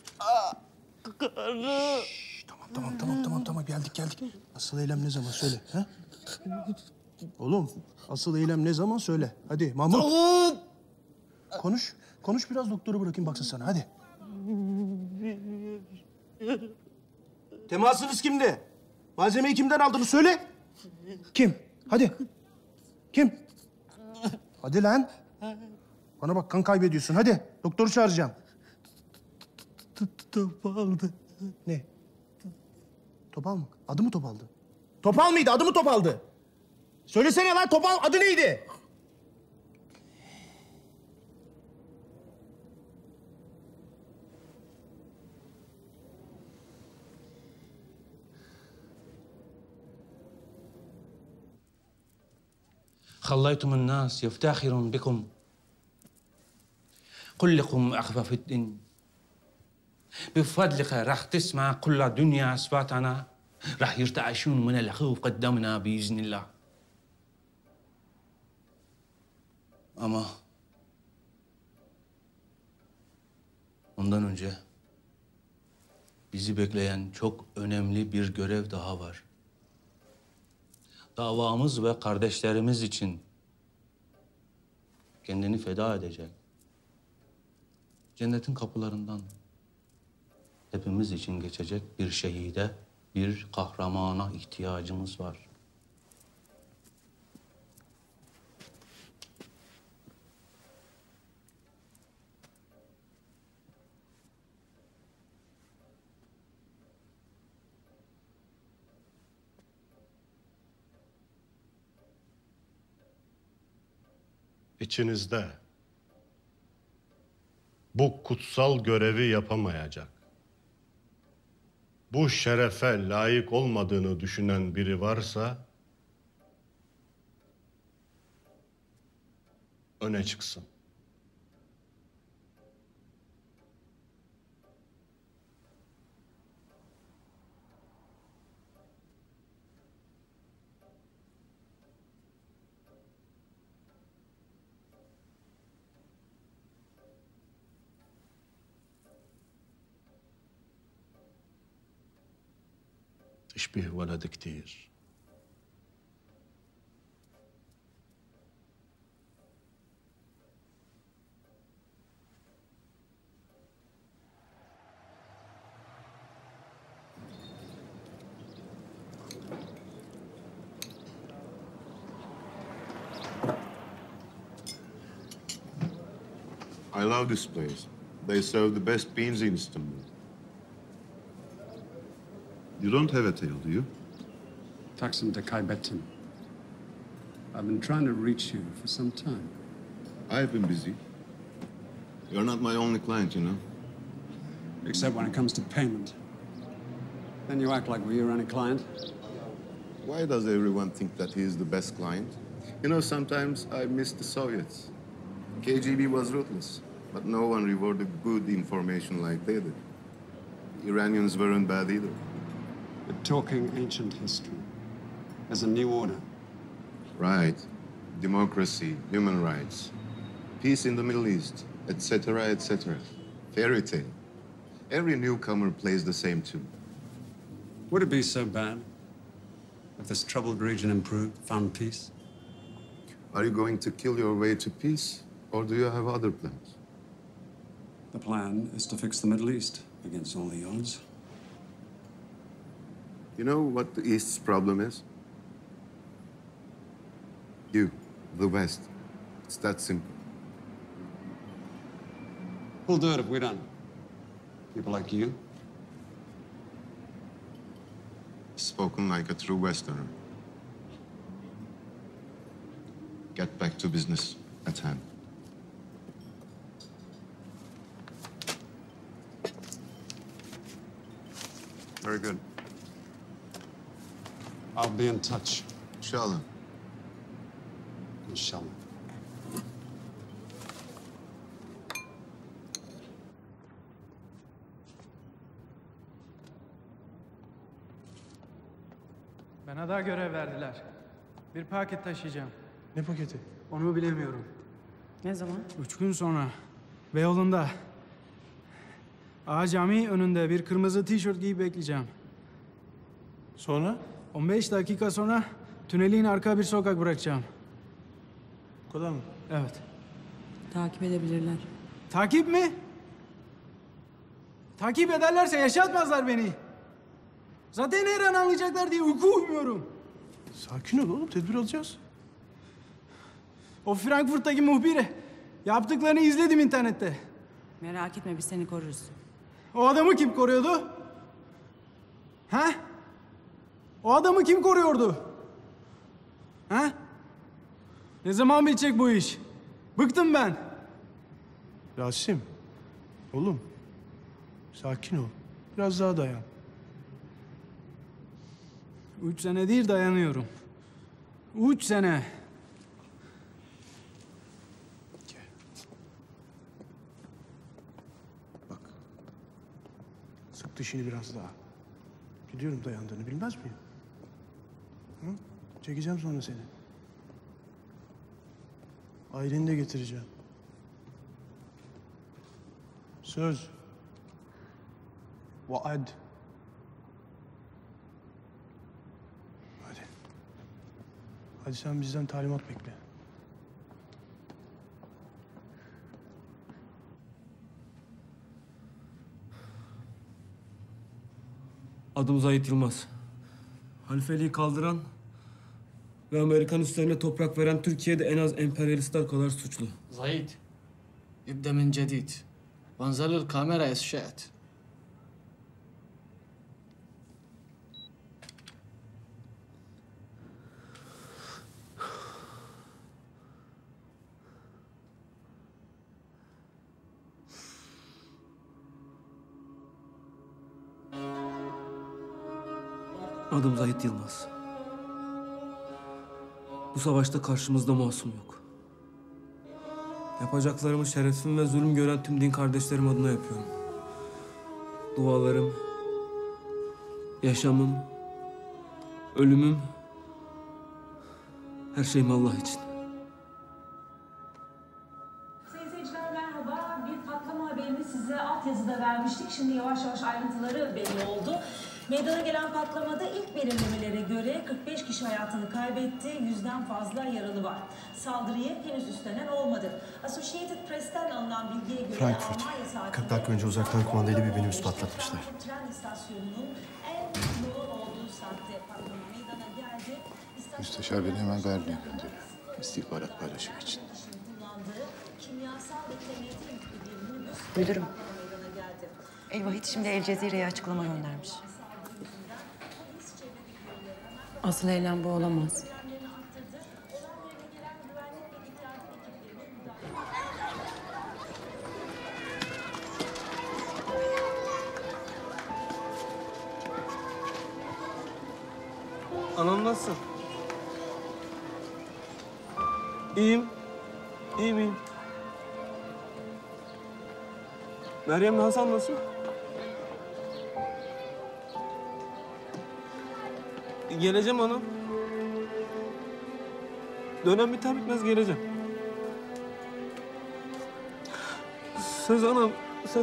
[SPEAKER 3] Karı. Şş, tamam tamam tamam tamam tamam geldik geldik. Asıl eylem ne zaman söyle ha? Oğlum asıl eylem ne zaman söyle. Hadi Mahmut. Tamam. Konuş. Konuş biraz doktoru bırakayım baksın sana hadi. Temasınız kimdi? Malzemeyi kimden aldığını söyle. Kim? Hadi. Kim? Hadi lan. Bana bak kan kaybediyorsun. Hadi doktoru çağıracağım. Topaldı. Ne? Topal mı? Adı mı Topaldı? Topal mıydı? Adı mı Topaldı? Söylesene lan Topal adı neydi?
[SPEAKER 15] خليتم الناس يفتخرون بكم كلكم أخفى في الدين
[SPEAKER 20] بفضلك راح تسمع كل دنيا أصواتنا راح يرتعشون من الخوف قدامنا بإذن الله. Ama ondan önce bizi bekleyen çok önemli bir görev daha var. Davamız ve kardeşlerimiz için kendini feda edecek. Cennetin kapılarından hepimiz için geçecek bir şehide, bir kahramana ihtiyacımız var.
[SPEAKER 8] İçinizde bu kutsal görevi yapamayacak, bu şerefe layık olmadığını düşünen biri varsa öne çıksın. تشبه ولد كتير. I love this place. They serve the best beans in Istanbul. You don't have a tail, do you?
[SPEAKER 17] Taksim de kaybettim. I've been trying to reach you for some time.
[SPEAKER 8] I've been busy. You're not my only client, you know.
[SPEAKER 17] Except when it comes to payment. Then you act like we're your only client.
[SPEAKER 8] Why does everyone think that he is the best client? You know, sometimes I miss the Soviets. K G B was ruthless, but no one rewarded good information like they did. The Iranians weren't bad either.
[SPEAKER 17] We're talking ancient history. There's a new order.
[SPEAKER 8] Right. Democracy, human rights, peace in the Middle East, et cetera, et cetera. Fairy tale. Every newcomer plays the same tune.
[SPEAKER 17] Would it be so bad if this troubled region improved, found peace?
[SPEAKER 8] Are you going to kill your way to peace, or do you have other plans?
[SPEAKER 17] The plan is to fix the Middle East against all the odds.
[SPEAKER 8] You know what the East's problem is? You, the West. It's that simple.
[SPEAKER 17] Who'll do it if we don't? People like you?
[SPEAKER 8] Spoken like a true Westerner. Get back to business at hand.
[SPEAKER 17] Very good. I'll be in touch.
[SPEAKER 8] İnşallah.
[SPEAKER 17] İnşallah.
[SPEAKER 13] Bana daha görev verdiler. Bir paket taşıyacağım.
[SPEAKER 3] Ne paketi?
[SPEAKER 13] Onu bilemiyorum.
[SPEAKER 2] Ne zaman?
[SPEAKER 13] Üç gün sonra. Beyoğlu'nda. Ağa Camii önünde bir kırmızı tişört giyip bekleyeceğim.
[SPEAKER 3] Sonra?
[SPEAKER 13] on beş dakika sonra tünelin arka bir sokak bırakacağım.
[SPEAKER 3] Bu kadar mı?
[SPEAKER 13] Evet.
[SPEAKER 6] Takip edebilirler.
[SPEAKER 13] Takip mi? Takip ederlerse yaşatmazlar beni. Zaten her an anlayacaklar diye uyku uyumuyorum.
[SPEAKER 3] Sakin ol oğlum, tedbir alacağız.
[SPEAKER 13] O Frankfurt'taki muhbiri yaptıklarını izledim internette.
[SPEAKER 6] Merak etme, biz seni koruruz.
[SPEAKER 13] O adamı kim koruyordu? Ha? O adamı kim koruyordu? Ha? Ne zaman bitecek bu iş? Bıktım ben.
[SPEAKER 3] Rasim, oğlum sakin ol. Biraz daha dayan.
[SPEAKER 13] Üç senedir dayanıyorum. Üç sene.
[SPEAKER 3] dişini biraz daha. Biliyorum dayandığını, bilmez miyim? Hı? Çekeceğim sonra seni. Aileni de getireceğim. Söz. Vaad. Hadi. Hadi sen bizden talimat bekle.
[SPEAKER 11] Adım Zahit Yılmaz. Halifeliği kaldıran ve Amerikan üslerine toprak veren Türkiye'de en az emperyalistler kadar suçlu.
[SPEAKER 12] زايد ابدأ من جديد وانزل الكاميرا إذا شئت.
[SPEAKER 11] Adım Zahit Yılmaz. Bu savaşta karşımızda masum yok. Yapacaklarımı şerefim ve zulüm gören tüm din kardeşlerim adına yapıyorum. Dualarım, yaşamım, ölümüm, her şeyim Allah için.
[SPEAKER 19] Sayın seyirciler merhaba. Bir patlama haberini size altyazıda vermiştik. Şimdi yavaş yavaş ayrıntıları belli oldu. Meydana gelen patlamada ilk belirlemelere göre kırk beş kişi hayatını kaybetti, yüzden fazla yaralı var. Saldırıyı henüz üstlenen olmadı. Associated Press'ten alınan bilgiye göre
[SPEAKER 5] Frankfurt. kırk dakika önce uzaktan kumandayla bir minibüs patlatmışlar.
[SPEAKER 19] Tren istasyonunun en yoğun olduğu saatte patlama meydana geldi.
[SPEAKER 16] Müsteşar beni hemen Berlin'e gönderiyor. İstihbarat paylaşımı için.
[SPEAKER 19] Kullandığı kimyasal ve kemiyete yüklü bir minibüs
[SPEAKER 2] Müdürüm.
[SPEAKER 19] meydana geldi.
[SPEAKER 2] El Vahid şimdi El Cezire'ye açıklama göndermiş.
[SPEAKER 6] Asıl eylem bu olamaz.
[SPEAKER 11] Anam nasıl? İyiyim. İyiyim, iyiyim. Meryem'le Hasan nasıl? Geleceğim anam. Dönem biter bitmez geleceğim. Söz anam, söz.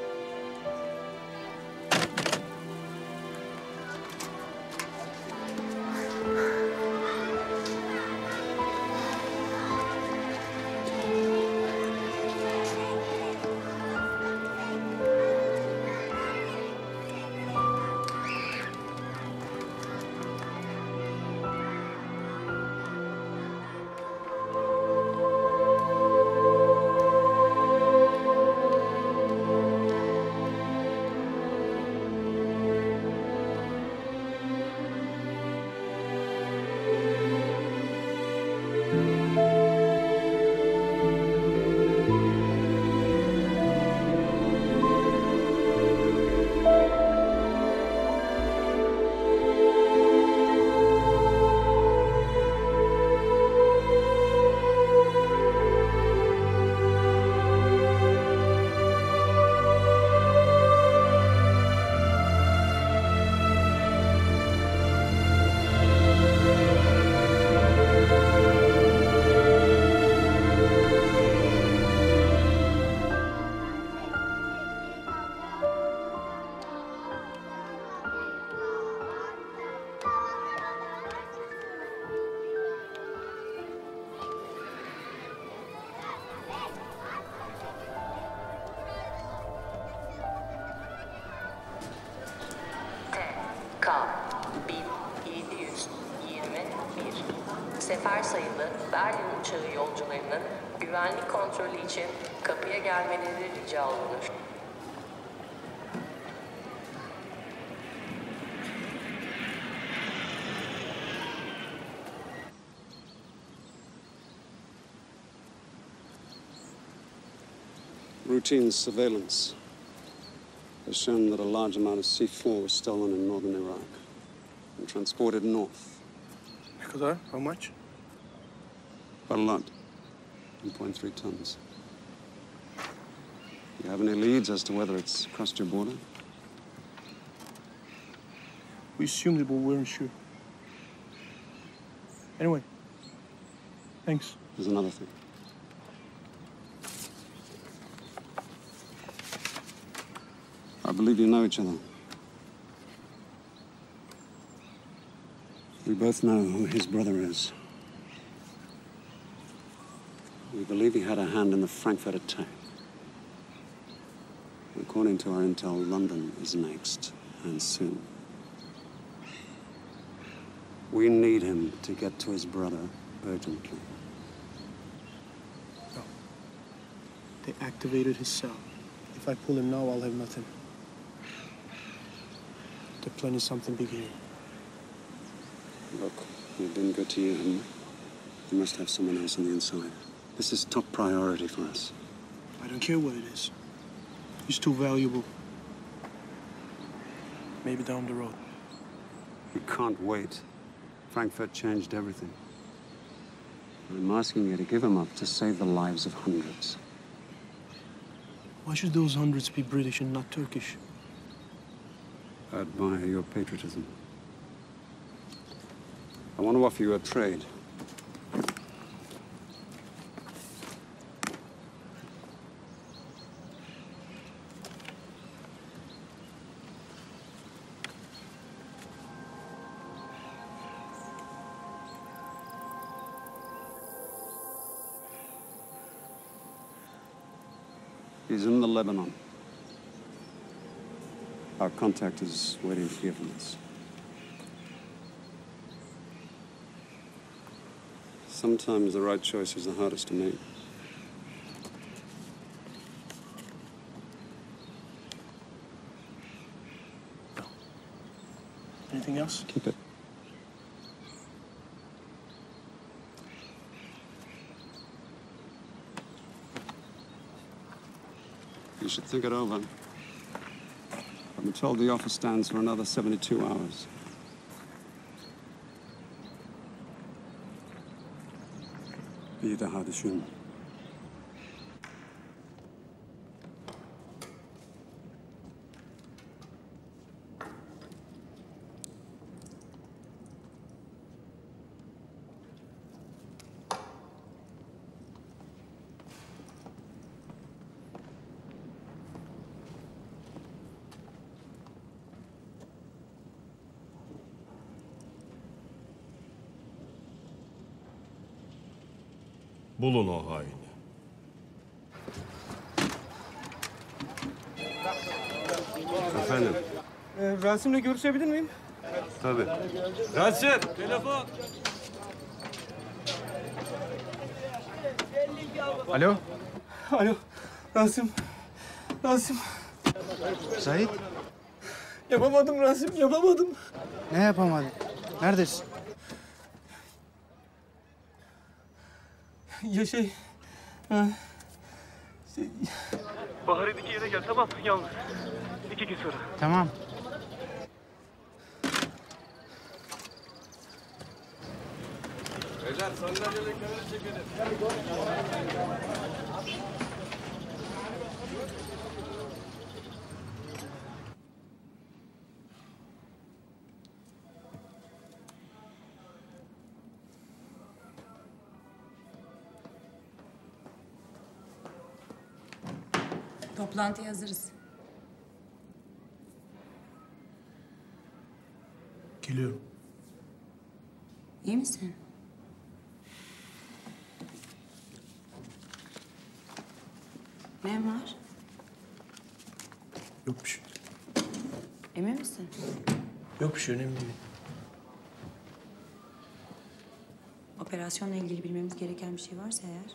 [SPEAKER 24] K bin yedi yüz yirmi bir sefer sayılı Berlin uçağı yolcularının güvenlik kontrolü için kapıya gelmeleri rica olunur.
[SPEAKER 17] Routine surveillance has shown that a large amount of C four was stolen in northern Iraq and transported north.
[SPEAKER 3] Ne kadar? How much?
[SPEAKER 17] Quite a lot. one point three tons. Do you have any leads as to whether it's crossed your border?
[SPEAKER 3] We assumed it, but we weren't sure. Anyway, thanks.
[SPEAKER 17] There's another thing. I believe you know each other. We both know who his brother is. We believe he had a hand in the Frankfurt attack. According to our intel, London is next, and soon. We need him to get to his brother urgently.
[SPEAKER 3] No. They activated his cell. If I pull him now, I'll have nothing. They're planning something big here.
[SPEAKER 17] Look, we've been good to you, haven't we? You must have someone else on the inside. This is top priority for us.
[SPEAKER 3] I don't care what it is. He's too valuable. Maybe down the road.
[SPEAKER 17] We can't wait. Frankfurt changed everything. I'm asking you to give him up to save the lives of hundreds.
[SPEAKER 3] Why should those hundreds be British and not Turkish?
[SPEAKER 17] I admire your patriotism. I want to offer you a trade. He's in the Lebanon. Our contact is waiting to hear from us. Sometimes the right choice is the hardest to make.
[SPEAKER 3] Anything else?
[SPEAKER 17] Keep it. You should think it over. I've been told the offer stands for another seventy-two hours. İyi daha düşün.
[SPEAKER 23] Bulun o haini.
[SPEAKER 17] Efendim?
[SPEAKER 11] Ee, Rasim'le görüşebilir miyim?
[SPEAKER 17] Tabii.
[SPEAKER 11] Rasim! Telefon!
[SPEAKER 13] Alo?
[SPEAKER 11] Alo, Rasim. Rasim.
[SPEAKER 13] Sait?
[SPEAKER 11] Yapamadım Rasim, yapamadım.
[SPEAKER 13] Ne yapamadın? Neredesin?
[SPEAKER 11] Ya şey... Ha, şey... Bahari'deki yere gel, tamam mı? Yalnız. İki gün sonra.
[SPEAKER 13] Tamam.
[SPEAKER 23] Beyler sandalyeleri çekelim.
[SPEAKER 22] Toplantıya hazırız.
[SPEAKER 3] Geliyorum.
[SPEAKER 22] İyi misin? Ne var?
[SPEAKER 3] Yok bir şey.
[SPEAKER 22] Emin misin?
[SPEAKER 3] Yok bir şey, önemli değil.
[SPEAKER 22] Operasyonla ilgili bilmemiz gereken bir şey varsa eğer...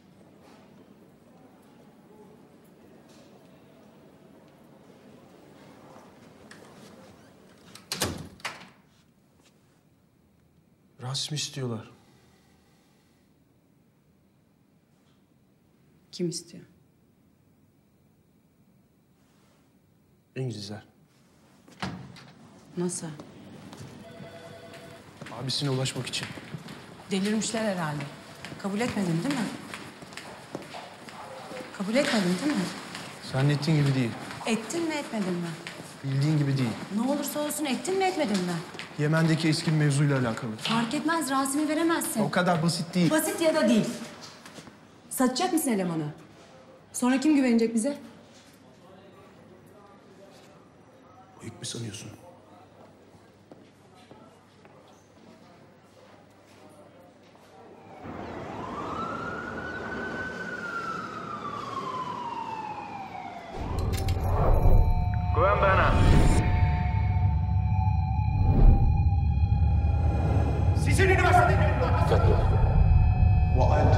[SPEAKER 3] Rasim istiyorlar.
[SPEAKER 22] Kim istiyor?
[SPEAKER 3] İngilizler.
[SPEAKER 22] Nasıl?
[SPEAKER 3] Abisine ulaşmak için.
[SPEAKER 22] Delirmişler herhalde. Kabul etmedin değil mi? Kabul etmedin değil mi?
[SPEAKER 3] Zannettiğin gibi değil.
[SPEAKER 22] Ettin mi etmedin mi?
[SPEAKER 3] Bildiğin gibi değil.
[SPEAKER 1] Ne olursa olsun ettin mi etmedin mi?
[SPEAKER 3] Yemen'deki eski bir mevzuyla alakalı.
[SPEAKER 1] Fark etmez, Rasim'i veremezsin.
[SPEAKER 3] O kadar basit değil.
[SPEAKER 1] Basit ya da değil. Satacak mısın elemanı? Sonra kim güvenecek bize?
[SPEAKER 3] Büyük mü sanıyorsun?
[SPEAKER 9] Güven bana.
[SPEAKER 5] Sizin üniversitede...
[SPEAKER 15] Dikkatli ol.
[SPEAKER 5] وأنت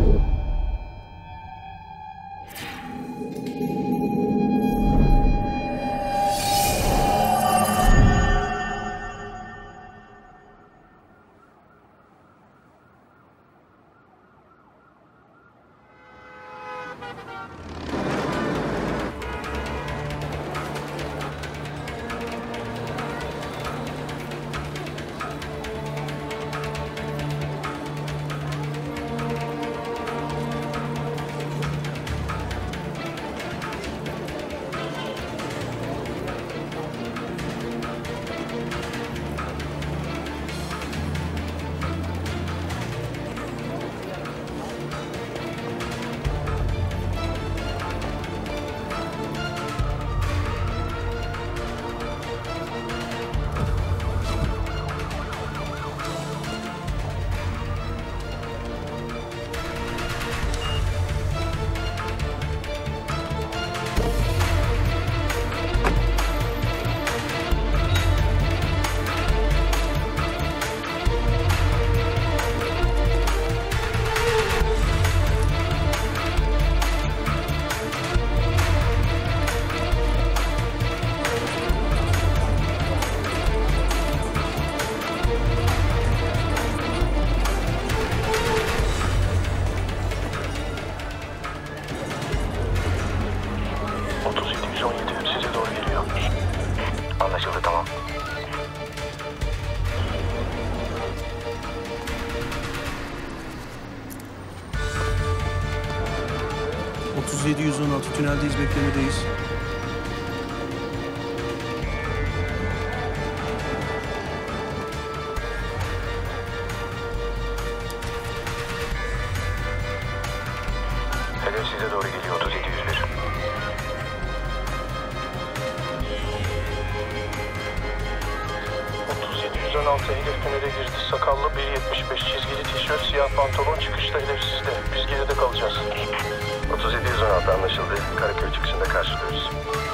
[SPEAKER 9] Anlaşıldı, tamam.
[SPEAKER 3] otuz yedi yüz on altı tüneldeyiz, beklemedeyiz.
[SPEAKER 9] Hedef size doğru geliyor, otuz yedi yüz bir. otuz yedi yüz on altı hedef tünele girdi. Sakallı bir yetmiş beş çizgili tişört, siyah pantolon, çıkışta hedef sizde. Biz geride kalacağız. otuz yedi yüz on altı anlaşıldı. Karaköy çıkışında karşılıyoruz.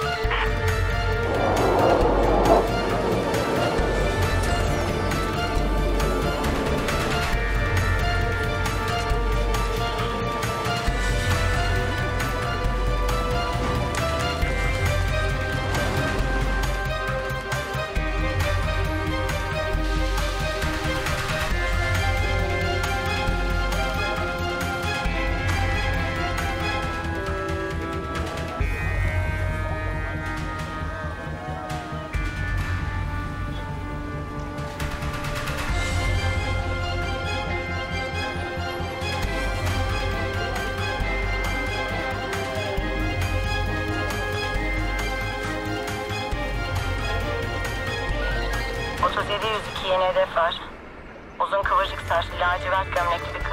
[SPEAKER 24] otuz yedi yüz iki yeni hedef var. Uzun kıvırcık saçlı lacivert gömlekli bir kız.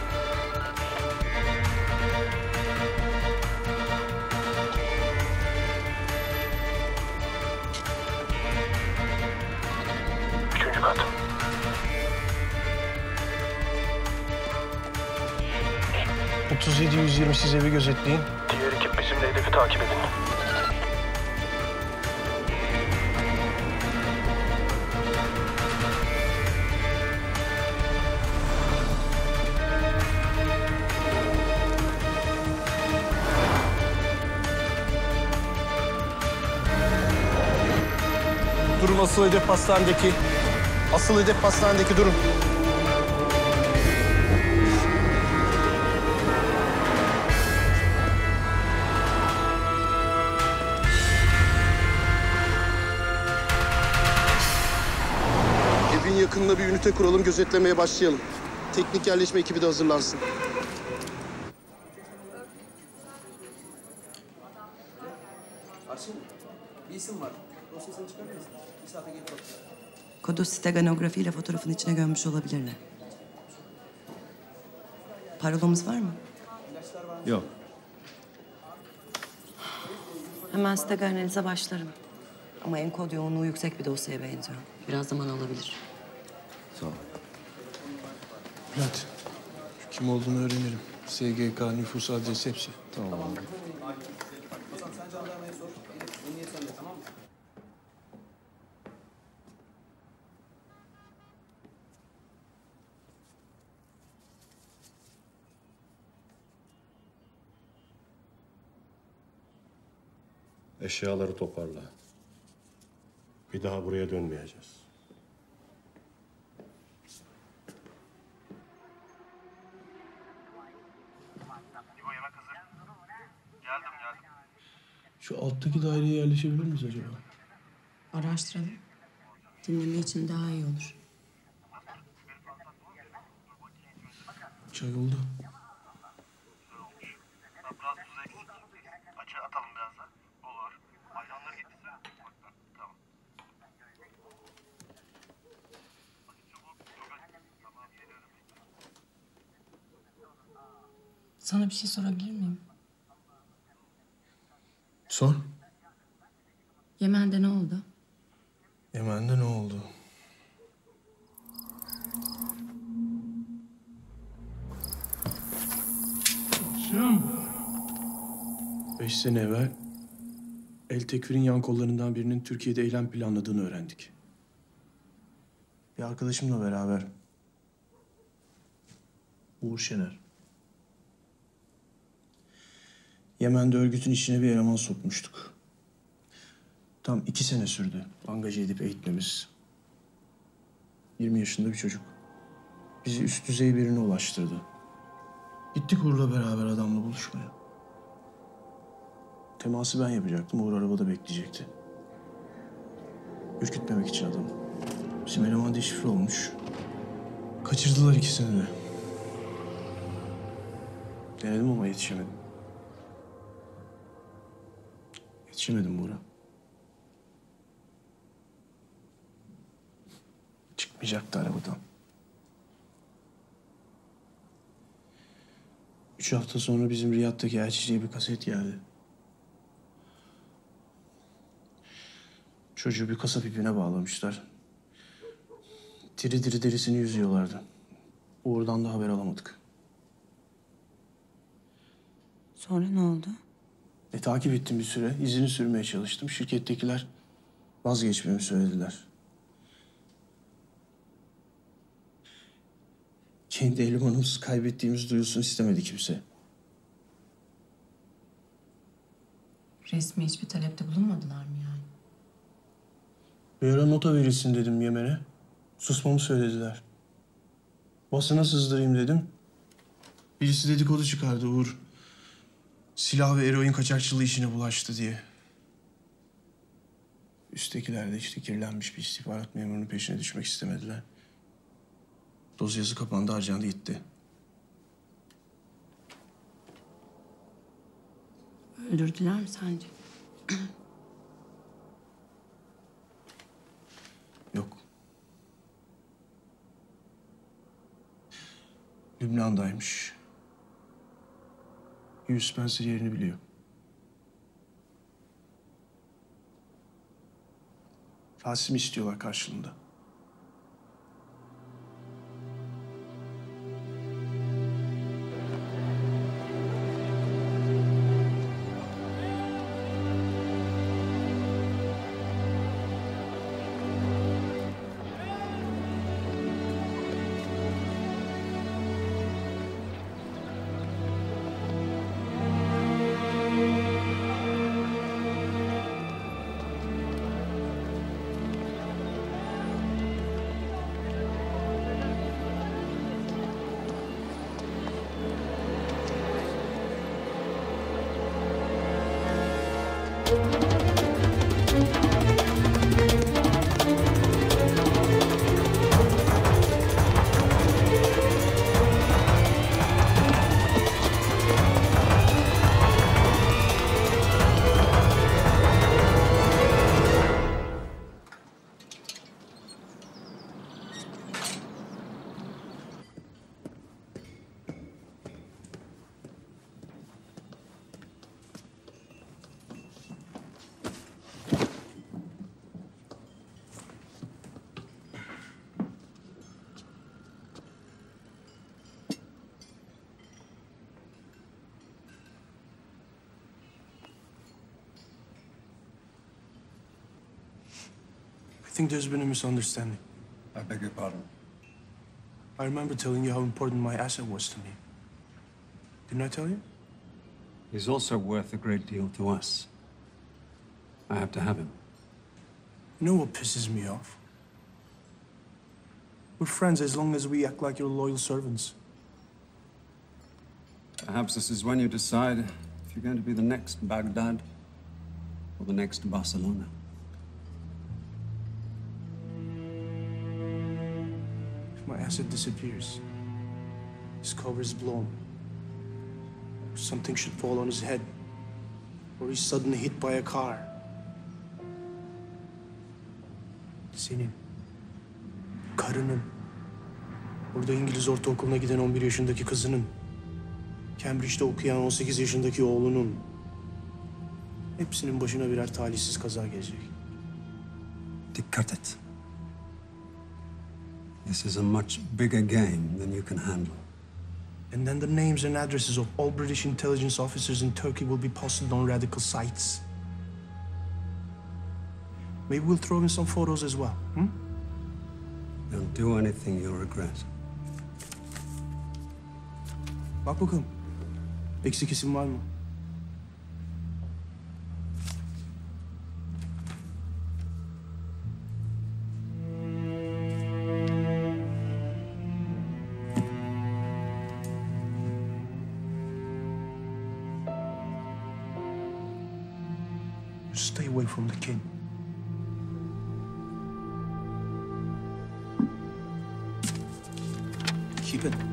[SPEAKER 9] Üçüncü kat.
[SPEAKER 3] otuz yedi yüz yirmi siz evi gözetleyin.
[SPEAKER 9] Diğer ekip bizimle hedefi takip edin.
[SPEAKER 5] Durun, asıl hedef hastanedeki. Asıl hedef hastanedeki, durun. Evin yakınında bir ünite kuralım, gözetlemeye başlayalım. Teknik yerleşme ekibi de hazırlansın.
[SPEAKER 12] Arşın, bir isim var.
[SPEAKER 2] Kodu steganografiyle fotoğrafın içine gömmüş olabilirler. Parolamız var mı?
[SPEAKER 10] Yok.
[SPEAKER 2] Hemen steg analize başlarım. Ama enkod yoğunluğu yüksek bir dosyaya benziyor. Biraz zaman alabilir.
[SPEAKER 10] Sağ ol.
[SPEAKER 3] Bülent, kim olduğunu öğrenelim. S G K, nüfus adresi hepsi.
[SPEAKER 10] Tamam abi.
[SPEAKER 5] Eşyaları toparla. Bir daha buraya dönmeyeceğiz.
[SPEAKER 3] Şu alttaki daireye yerleşebilir miyiz acaba?
[SPEAKER 6] Araştıralım. Dinleme için daha iyi olur.
[SPEAKER 3] Çay oldu.
[SPEAKER 6] Sana bir şey sorabilir miyim?
[SPEAKER 3] Sor.
[SPEAKER 6] Yemen'de ne oldu?
[SPEAKER 3] Yemen'de ne oldu? Beş sene evvel El Tekfir'in yan kollarından birinin Türkiye'de eylem planladığını öğrendik. Bir arkadaşımla beraber. Uğur Şener. Yemen'de örgütün içine bir eleman sokmuştuk. Tam iki sene sürdü angaje edip eğitmemiz. yirmi yaşında bir çocuk. Bizi üst düzey birine ulaştırdı. Gittik Uğur'la beraber adamla buluşmaya. Teması ben yapacaktım, Uğur arabada bekleyecekti. Ürkütmemek için adamı. Bizim eleman deşifre olmuş. Kaçırdılar ikisini de. Denedim ama yetişemedim. Yetişemedim Buğra. Çıkmayacaktı arabadan. Üç hafta sonra bizim Riyad'daki elçiliğe bir kaset geldi. Çocuğu bir kasap ipine bağlamışlar. Diri diri derisini yüzüyorlardı. Uğur'dan da haber alamadık.
[SPEAKER 2] Sonra ne oldu?
[SPEAKER 3] E, takip ettim bir süre. İzini sürmeye çalıştım. Şirkettekiler vazgeçmemi söylediler. Kendi elemanımızı kaybettiğimiz duyulsun istemedi kimse.
[SPEAKER 6] Resmi hiçbir talepte bulunmadılar mı yani?
[SPEAKER 3] Bir ara nota verilsin dedim Yemen'e. Susmamı söylediler. Basına sızdırayım dedim. Birisi dedikodu çıkardı Uğur. Silah ve eroin kaçakçılığı işine bulaştı diye. Üsttekiler de işte kirlenmiş bir istihbarat memurunun peşine düşmek istemediler. Dosyası kapandı, harcandı gitti.
[SPEAKER 6] Öldürdüler mi sence?
[SPEAKER 3] Yok. Lübnan'daymış. Hugh Spencer yerini biliyor. Rasim'i istiyorlar karşılığında. think there's been a misunderstanding.
[SPEAKER 17] I beg your pardon.
[SPEAKER 3] I remember telling you how important my asset was to me. Didn't I tell you?
[SPEAKER 17] He's also worth a great deal to us. I have to have him.
[SPEAKER 3] You know what pisses me off? We're friends as long as we act like your loyal servants.
[SPEAKER 17] Perhaps this is when you decide if you're going to be the next Baghdad or the next Barcelona.
[SPEAKER 3] If my asset disappears, his cover is blown, or something should fall on his head, or he's suddenly hit by a car. Senin, karının, orada İngiliz ortaokuluna giden on bir yaşındaki kızının, Cambridge'de okuyan on sekiz yaşındaki oğlunun, hepsinin başına birer talihsiz kaza gelecek.
[SPEAKER 17] Dikkat et. This is a much bigger game than you can handle.
[SPEAKER 3] And then the names and addresses of all British intelligence officers in Turkey will be posted on radical sites. Maybe we'll throw in some photos as well, hmm?
[SPEAKER 17] Don't do anything you'll regret.
[SPEAKER 3] Bak bakalım. Eksik isim var mı? Stay away from the king. Keep it.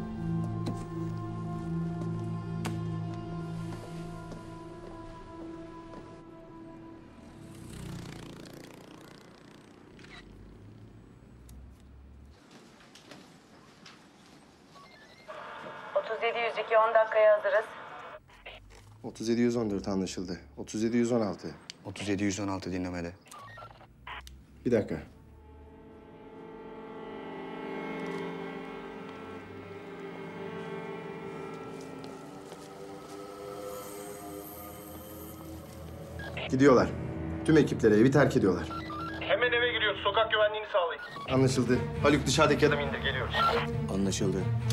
[SPEAKER 24] otuz yedi yüz iki on dakikaya hazırız.
[SPEAKER 5] otuz yedi yüz on dört anlaşıldı. otuz yedi yüz on altı.
[SPEAKER 4] otuz yedi yüz on altı dinlemede.
[SPEAKER 5] Bir dakika. Gidiyorlar. Tüm ekipleri evi terk ediyorlar.
[SPEAKER 9] Hemen eve giriyoruz. Sokak güvenliğini sağlayın.
[SPEAKER 5] Anlaşıldı. Haluk dışarıdaki adamı
[SPEAKER 9] Adamı indir geliyoruz.
[SPEAKER 4] Anlaşıldı.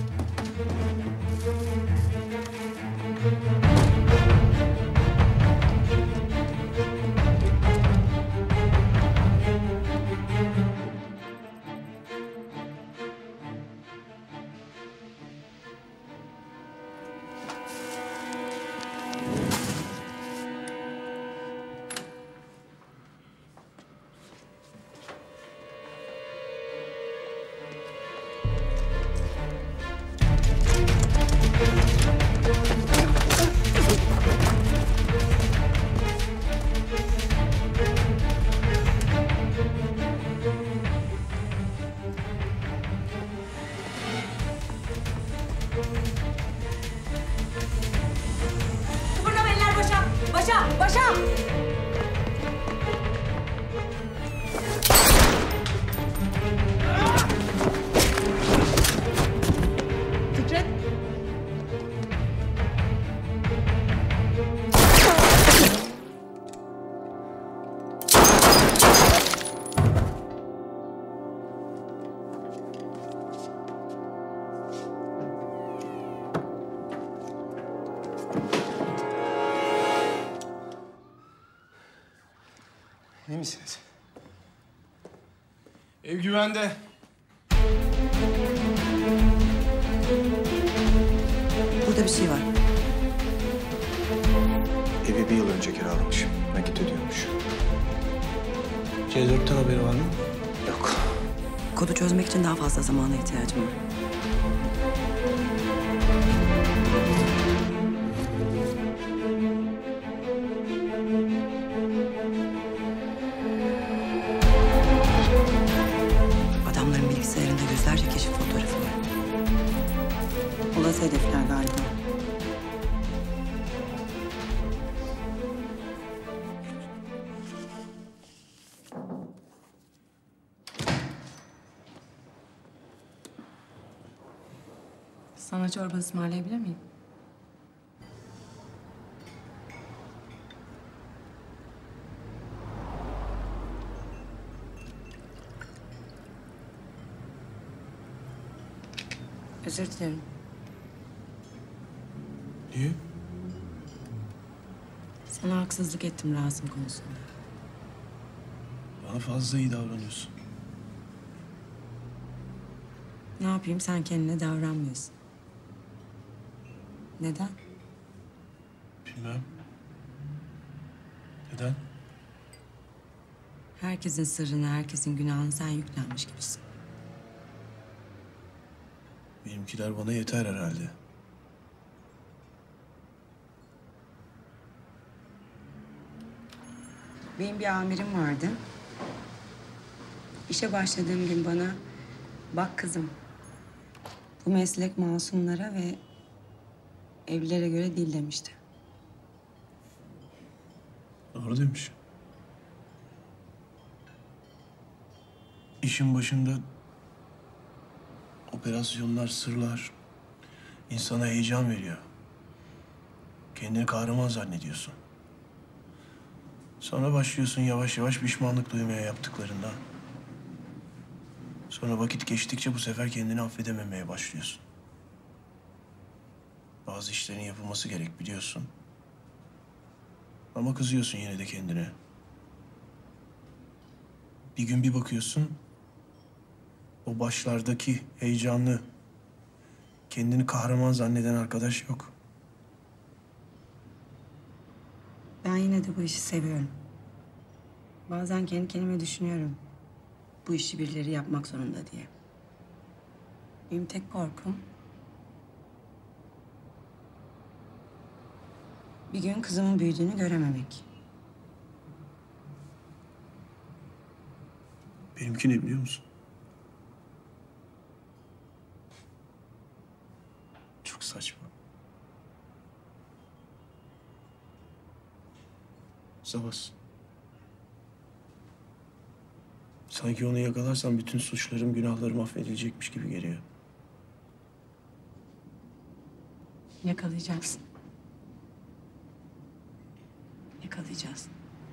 [SPEAKER 19] Kıpırdama eller başa! Başa! Başa! Fikret!
[SPEAKER 5] İyi misiniz?
[SPEAKER 11] Ev güvende.
[SPEAKER 2] Burada bir şey var.
[SPEAKER 5] Evi bir yıl önce kiralamış. Nakit ödüyormuş.
[SPEAKER 3] C dörtten haberi var mı?
[SPEAKER 5] Yok.
[SPEAKER 2] Kodu çözmek için daha fazla zamana ihtiyacım var. Adamların bilgisayarında yüzlerce keşif fotoğrafı var.
[SPEAKER 6] Olası hedefler galiba.
[SPEAKER 22] Sana çorba ısmarlayabilir miyim?
[SPEAKER 6] Özür dilerim.
[SPEAKER 3] Niye?
[SPEAKER 6] Sana haksızlık ettim Rasim konusunda.
[SPEAKER 3] Bana fazla iyi davranıyorsun.
[SPEAKER 6] Ne yapayım, sen kendine davranmıyorsun. Neden?
[SPEAKER 3] Bilmem. Neden?
[SPEAKER 6] Herkesin sırrını, herkesin günahını sen yüklenmiş gibisin.
[SPEAKER 3] Benimkiler bana yeter herhalde.
[SPEAKER 6] Benim bir amirim vardı. İşe başladığım gün bana, bak kızım, bu meslek masumlara ve evlilere göre değil demişti.
[SPEAKER 3] Doğru demiş. İşin başında operasyonlar, sırlar insana heyecan veriyor. Kendini kahraman zannediyorsun. Sonra başlıyorsun yavaş yavaş pişmanlık duymaya yaptıklarından. Sonra vakit geçtikçe bu sefer kendini affedememeye başlıyorsun. Bazı işlerin yapılması gerek biliyorsun. Ama kızıyorsun yine de kendine. Bir gün bir bakıyorsun, o başlardaki heyecanlı, kendini kahraman zanneden arkadaş yok.
[SPEAKER 6] Ben yine de bu işi seviyorum. Bazen kendi kendime düşünüyorum. Bu işi birileri yapmak zorunda diye. Benim tek korkum bir gün kızımın büyüdüğünü görememek.
[SPEAKER 3] Benimki ne biliyor musun? Çok saçma. Savaş. Sanki onu yakalarsam bütün suçlarım, günahlarım affedilecekmiş gibi geliyor.
[SPEAKER 6] Yakalayacaksın. Yakalayacağız.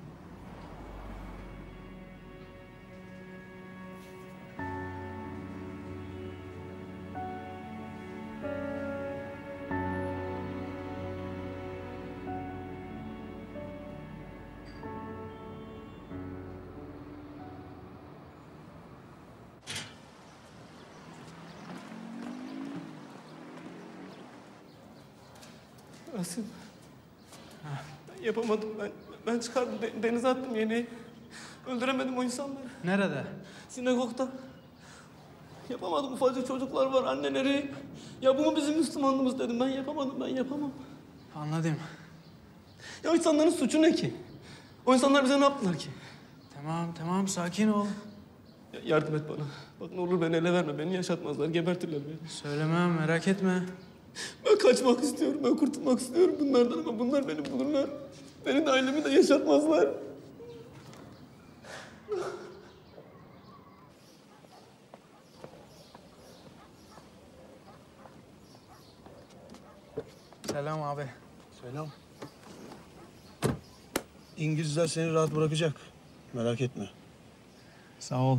[SPEAKER 11] Rasim. Ben yapamadım. Ben ben çıkardım. de- denize attım yeneği. Öldüremedim o insanları.
[SPEAKER 13] Nerede?
[SPEAKER 11] Sinagogda. Yapamadım. Ufacık çocuklar var. Anneleri. Ya bu mu bizim Müslümanlığımız dedim. Ben yapamadım. Ben yapamam.
[SPEAKER 13] Anladım.
[SPEAKER 11] Ya o insanların suçu ne ki? O insanlar bize ne yaptılar ki?
[SPEAKER 13] Tamam tamam sakin ol.
[SPEAKER 11] Ya yardım et bana. Bak ne olur beni ele verme. Beni yaşatmazlar. Gebertirler beni.
[SPEAKER 13] Söylemem merak etme.
[SPEAKER 11] Ben kaçmak istiyorum. Ben kurtulmak istiyorum bunlardan ama bunlar beni bulurlar. Beni de ailemi de yaşatmazlar.
[SPEAKER 13] Selam abi.
[SPEAKER 3] Selam. İngilizler seni rahat bırakacak. Merak etme.
[SPEAKER 13] Sağ ol.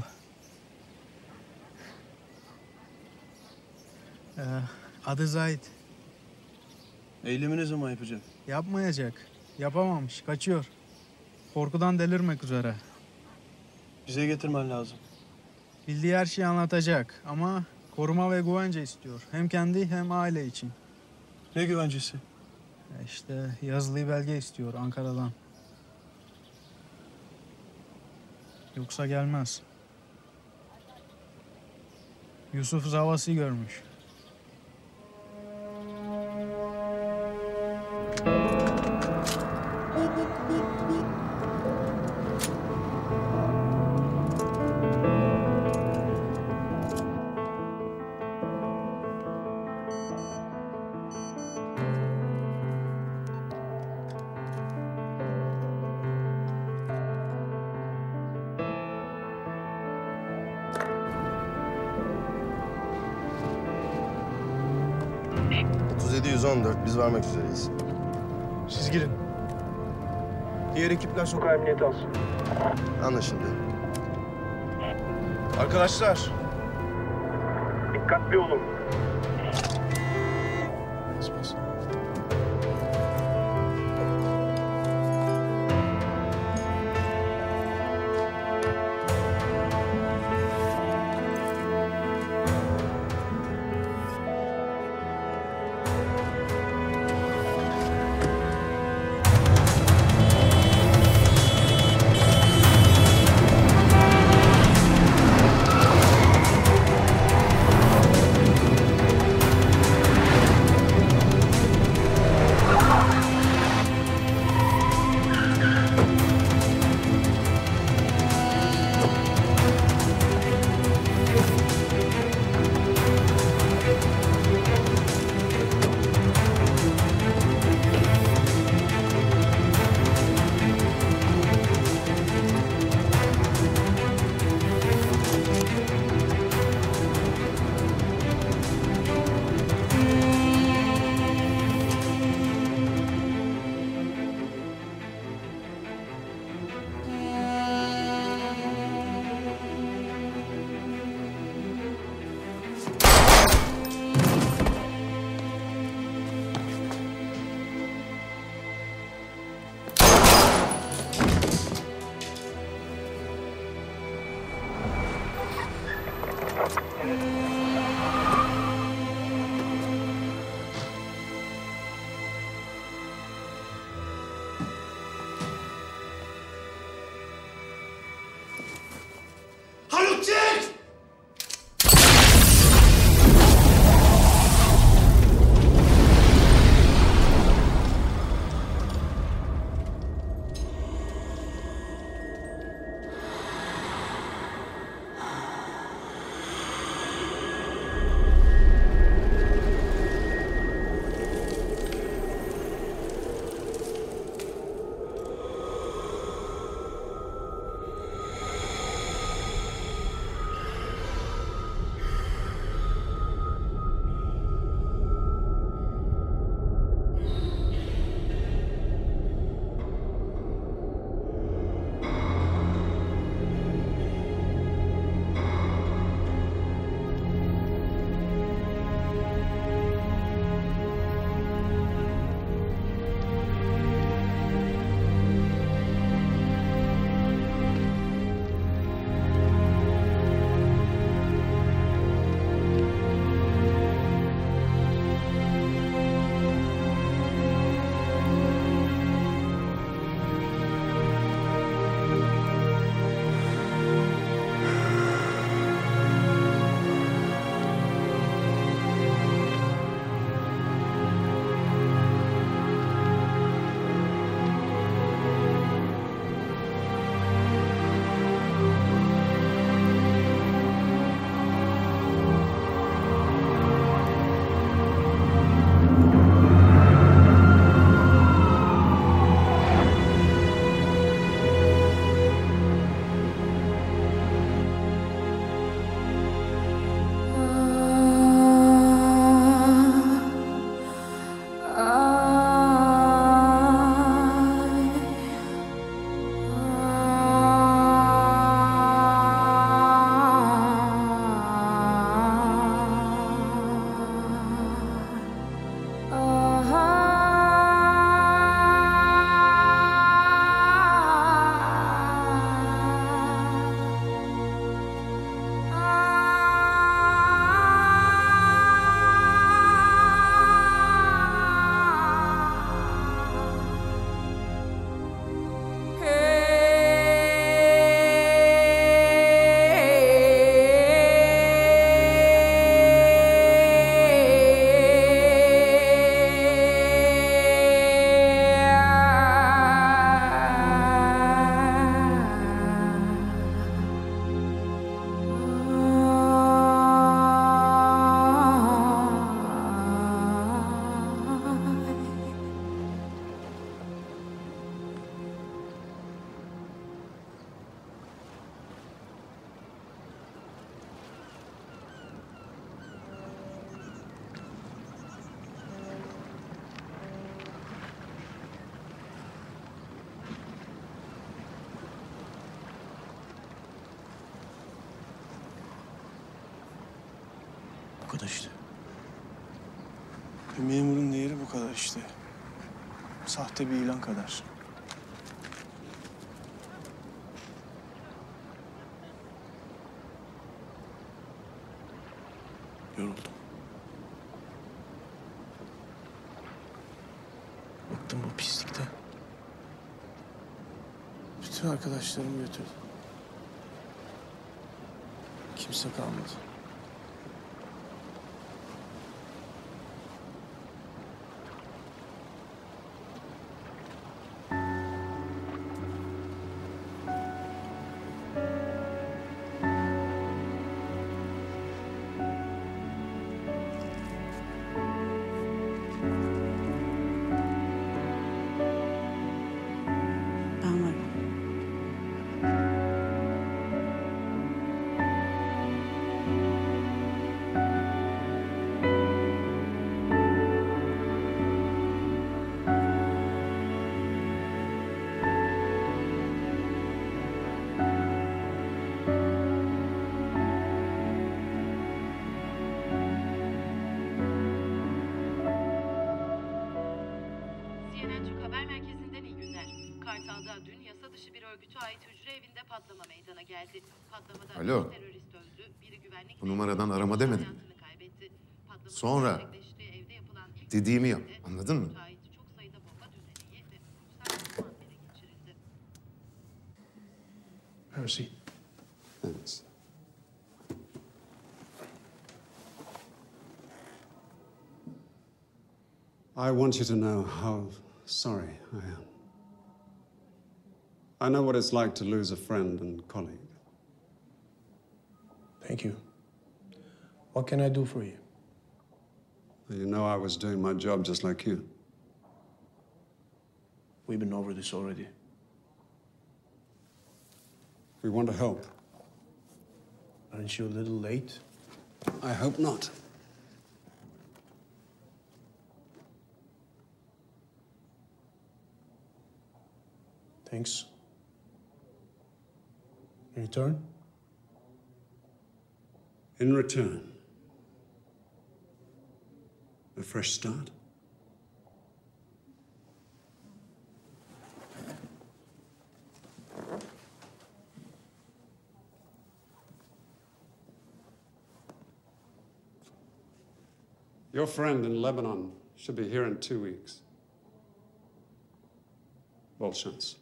[SPEAKER 13] Ee, adı Zahit.
[SPEAKER 3] Eylemi ne zaman yapacağım?
[SPEAKER 13] Yapmayacak. Yapamamış. Kaçıyor. Korkudan delirmek üzere.
[SPEAKER 3] Bize getirmen lazım.
[SPEAKER 13] Bildiği her şeyi anlatacak ama koruma ve güvence istiyor. Hem kendi hem aile için.
[SPEAKER 3] Ne güvencesi?
[SPEAKER 13] İşte yazılı belge istiyor Ankara'dan. Yoksa gelmez. Yusuf Zavası görmüş.
[SPEAKER 5] otuz yedi yüz on dört, biz varmak üzereyiz.
[SPEAKER 3] Siz girin. Diğer ekipler sokağa emniyet alsın.
[SPEAKER 5] Anlaşıldı.
[SPEAKER 3] Arkadaşlar.
[SPEAKER 9] Dikkatli olun.
[SPEAKER 3] kadar işte. Bir memurun değeri bu kadar işte. Sahte bir ilan kadar. Yoruldum. Bıktım bu pislikten. Bütün arkadaşlarımı götürdü. Kimse kalmadı.
[SPEAKER 2] Ben varım.
[SPEAKER 7] C N N Türk Haber Merkezi'nden iyi günler. Kartal'da dün yasa dışı bir örgüte ait hücre evinde patlama meydana geldi. Patlamada
[SPEAKER 8] Alo.
[SPEAKER 7] bir terörist öldü, biri güvenlik
[SPEAKER 8] Bu numaradan arama demedim mi?
[SPEAKER 7] kaybetti. Patlamanın
[SPEAKER 8] Sonra
[SPEAKER 7] gerçekleştiği evde yapılan ilk
[SPEAKER 8] dediğimi yap. Anladın mı?
[SPEAKER 7] ait çok sayıda bomba düzeneği ve uçsal bomba ele geçirildi.
[SPEAKER 3] Have a seat.
[SPEAKER 17] Thanks. I want you to know how sorry I am. I know what it's like to lose a friend and colleague.
[SPEAKER 3] Thank you. What can I do for you?
[SPEAKER 17] You know I was doing my job just like you.
[SPEAKER 3] We've been over this already.
[SPEAKER 17] We want to help.
[SPEAKER 3] Aren't you a little late?
[SPEAKER 17] I hope not.
[SPEAKER 3] Thanks. In return?
[SPEAKER 17] In return, a fresh start. Your friend in Lebanon should be here in two weeks. Bol şans.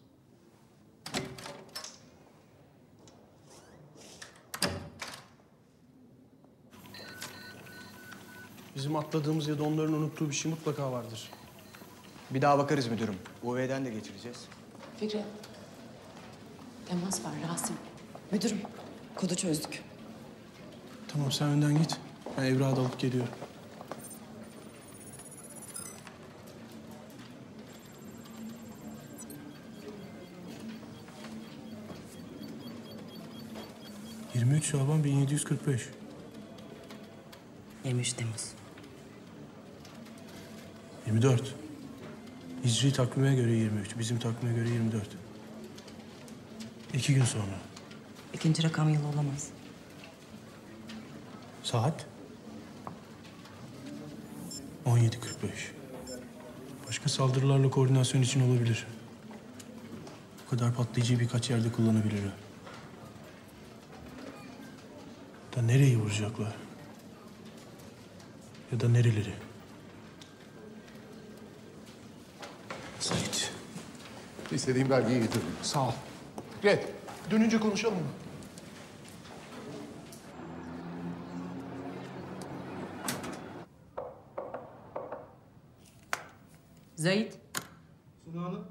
[SPEAKER 3] Bizim atladığımız ya da onların unuttuğu bir şey mutlaka vardır.
[SPEAKER 5] Bir daha bakarız müdürüm. U V'den de getireceğiz.
[SPEAKER 2] Fikret. Temas var Rasim. Müdürüm. Kodu çözdük.
[SPEAKER 3] Tamam sen önden git. Ben evrağı da alıp geliyorum. yirmi üç Şaban bin yedi yüz kırk beş.
[SPEAKER 2] yirmi üç Temmuz.
[SPEAKER 3] yirmi dört. Hicri takvime göre yirmi üç, bizim takvime göre yirmi dört. İki gün sonra.
[SPEAKER 2] İkinci rakam yıl olamaz.
[SPEAKER 3] Saat? on yedi kırk beş. Başka saldırılarla koordinasyon için olabilir. Bu kadar patlayıcıyı birkaç yerde kullanabilirler. Da nereyi vuracaklar? Ya da nereleri? Sait.
[SPEAKER 8] İstediğim belgeyi getirdim.
[SPEAKER 3] Sağ ol. Fikret, dönünce konuşalım mı?
[SPEAKER 6] Zahit.
[SPEAKER 11] Suna Hanım.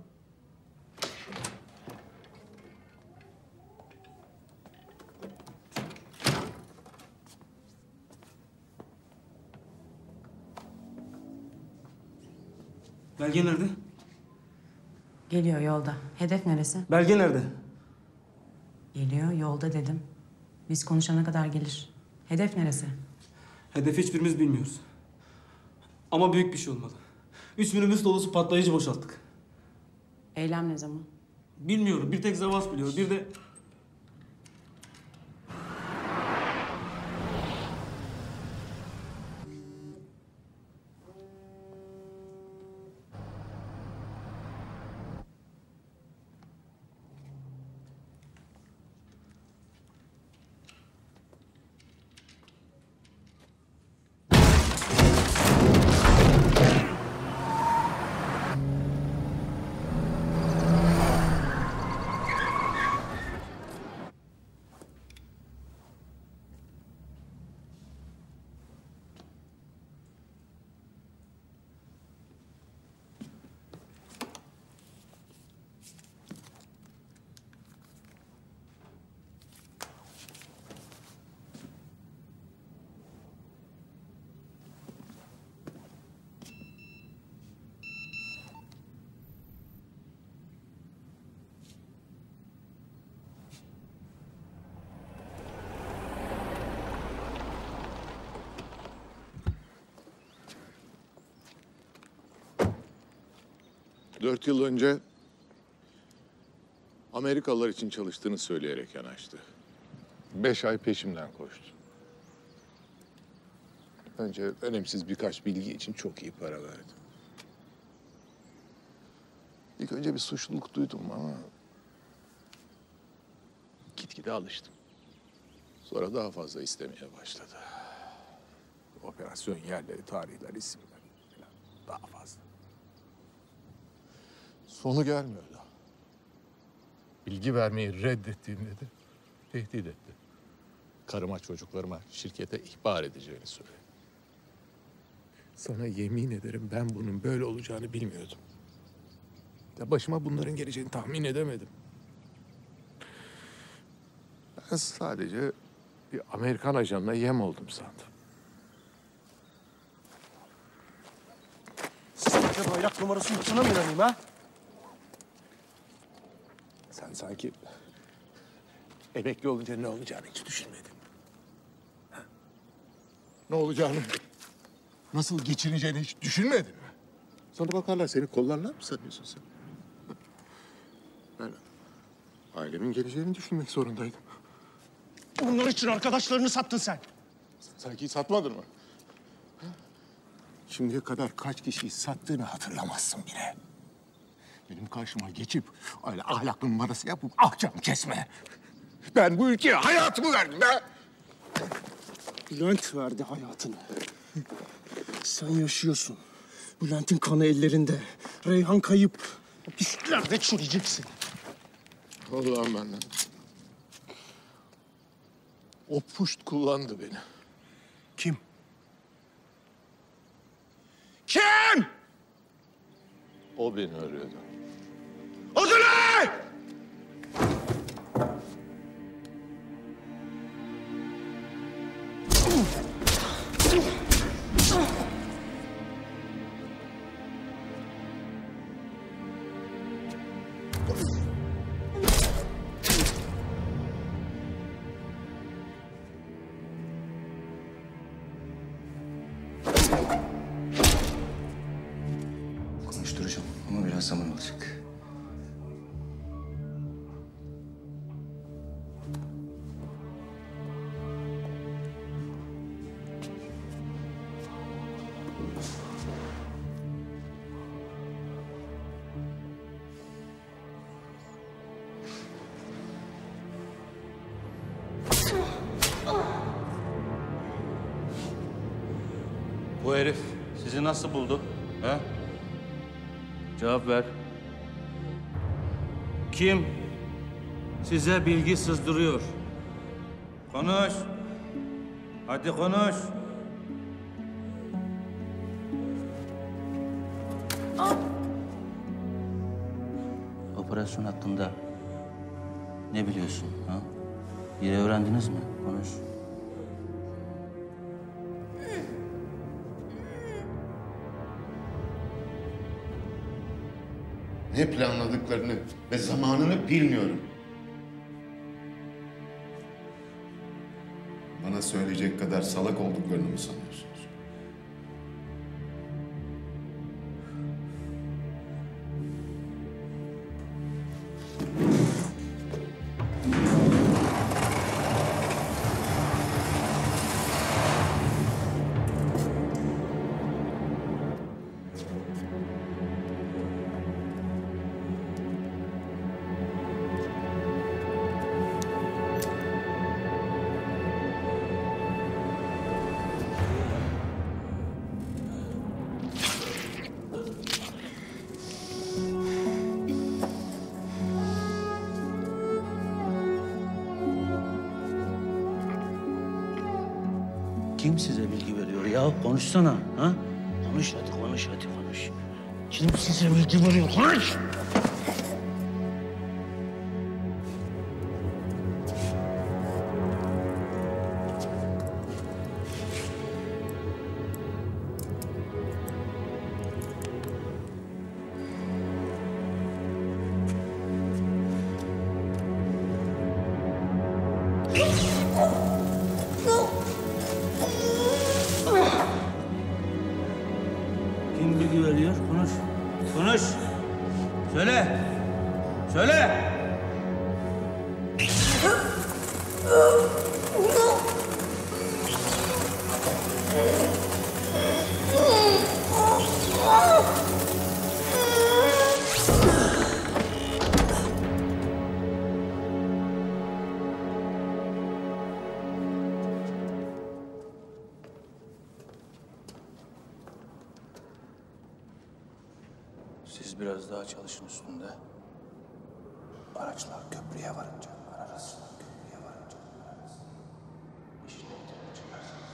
[SPEAKER 11] Belge nerede?
[SPEAKER 2] Geliyor yolda. Hedef neresi?
[SPEAKER 11] Belge nerede?
[SPEAKER 2] Geliyor yolda dedim. Biz konuşana kadar gelir. Hedef neresi?
[SPEAKER 11] Hedefi hiçbirimiz bilmiyoruz. Ama büyük bir şey olmalı. Üç minibüs dolusu patlayıcı boşalttık.
[SPEAKER 2] Eylem ne zaman?
[SPEAKER 11] Bilmiyorum. Bir tek Zavas biliyor. Bir de...
[SPEAKER 16] Dört yıl önce Amerikalılar için çalıştığını söyleyerek yanaştı. Beş ay peşimden koştu. Önce önemsiz birkaç bilgi için çok iyi para verdi. İlk önce bir suçluluk duydum ama gitgide alıştım. Sonra daha fazla istemeye başladı. Operasyon yerleri, tarihler, isimler falan daha fazla. Sonu gelmiyor daha. Bilgi vermeyi reddettiğimde de tehdit etti. Karıma, çocuklarıma, şirkete ihbar edeceğini söyledi. Sana yemin ederim ben bunun böyle olacağını bilmiyordum. Ya başıma bunların geleceğini tahmin edemedim. Ben sadece bir Amerikan ajanına yem oldum sandım.
[SPEAKER 5] Sen acaba ayak numarası yutuna mı inanayım ha?
[SPEAKER 16] Sen sanki emekli olunca ne olacağını hiç düşünmedin. Ha? Ne olacağını, nasıl geçineceğini hiç düşünmedin mi? Sonra bakarlar seni kollarlar mı sanıyorsun sen? Ben ailemin geleceğini düşünmek zorundaydım.
[SPEAKER 5] Bunlar için arkadaşlarını sattın sen.
[SPEAKER 16] Sanki satmadın mı? Ha? Şimdiye kadar kaç kişiyi sattığını hatırlamazsın bile. Benim karşıma geçip öyle ahlaklı numarası yapıp ahkam kesme. Ben bu ülkeye hayatımı verdim be.
[SPEAKER 5] Bülent verdi hayatını. Sen yaşıyorsun. Bülent'in kanı ellerinde. Reyhan kayıp. Pisliklerde çürüyeceksin.
[SPEAKER 16] Allah'ım benden. O puşt kullandı beni.
[SPEAKER 5] Kim? Kim?
[SPEAKER 16] O beni arıyordu.
[SPEAKER 5] Adı ne?
[SPEAKER 4] Konuşturacağım ama biraz zaman alacak.
[SPEAKER 10] Bu herif sizi nasıl buldu? Ha? Cevap ver. Kim size bilgi sızdırıyor? Konuş. Hadi konuş. Operasyon hakkında ne biliyorsun? Ha? Yeri öğrendiniz mi? Konuş.
[SPEAKER 8] Ne planladıklarını ve zamanını bilmiyorum. Bana söyleyecek kadar salak olduklarını mı sanıyorsunuz?
[SPEAKER 10] Kim size bilgi veriyor ya? Konuşsana. Ha? Konuş hadi konuş hadi konuş. Kim size bilgi veriyor? Konuş! Kim bilgi veriyor? Konuş. Konuş. Söyle. Söyle.
[SPEAKER 5] Siz biraz daha çalışın üstünde. Araçlar köprüye varınca ararız. Köprüye varınca ararız. İşte çıkarsınız.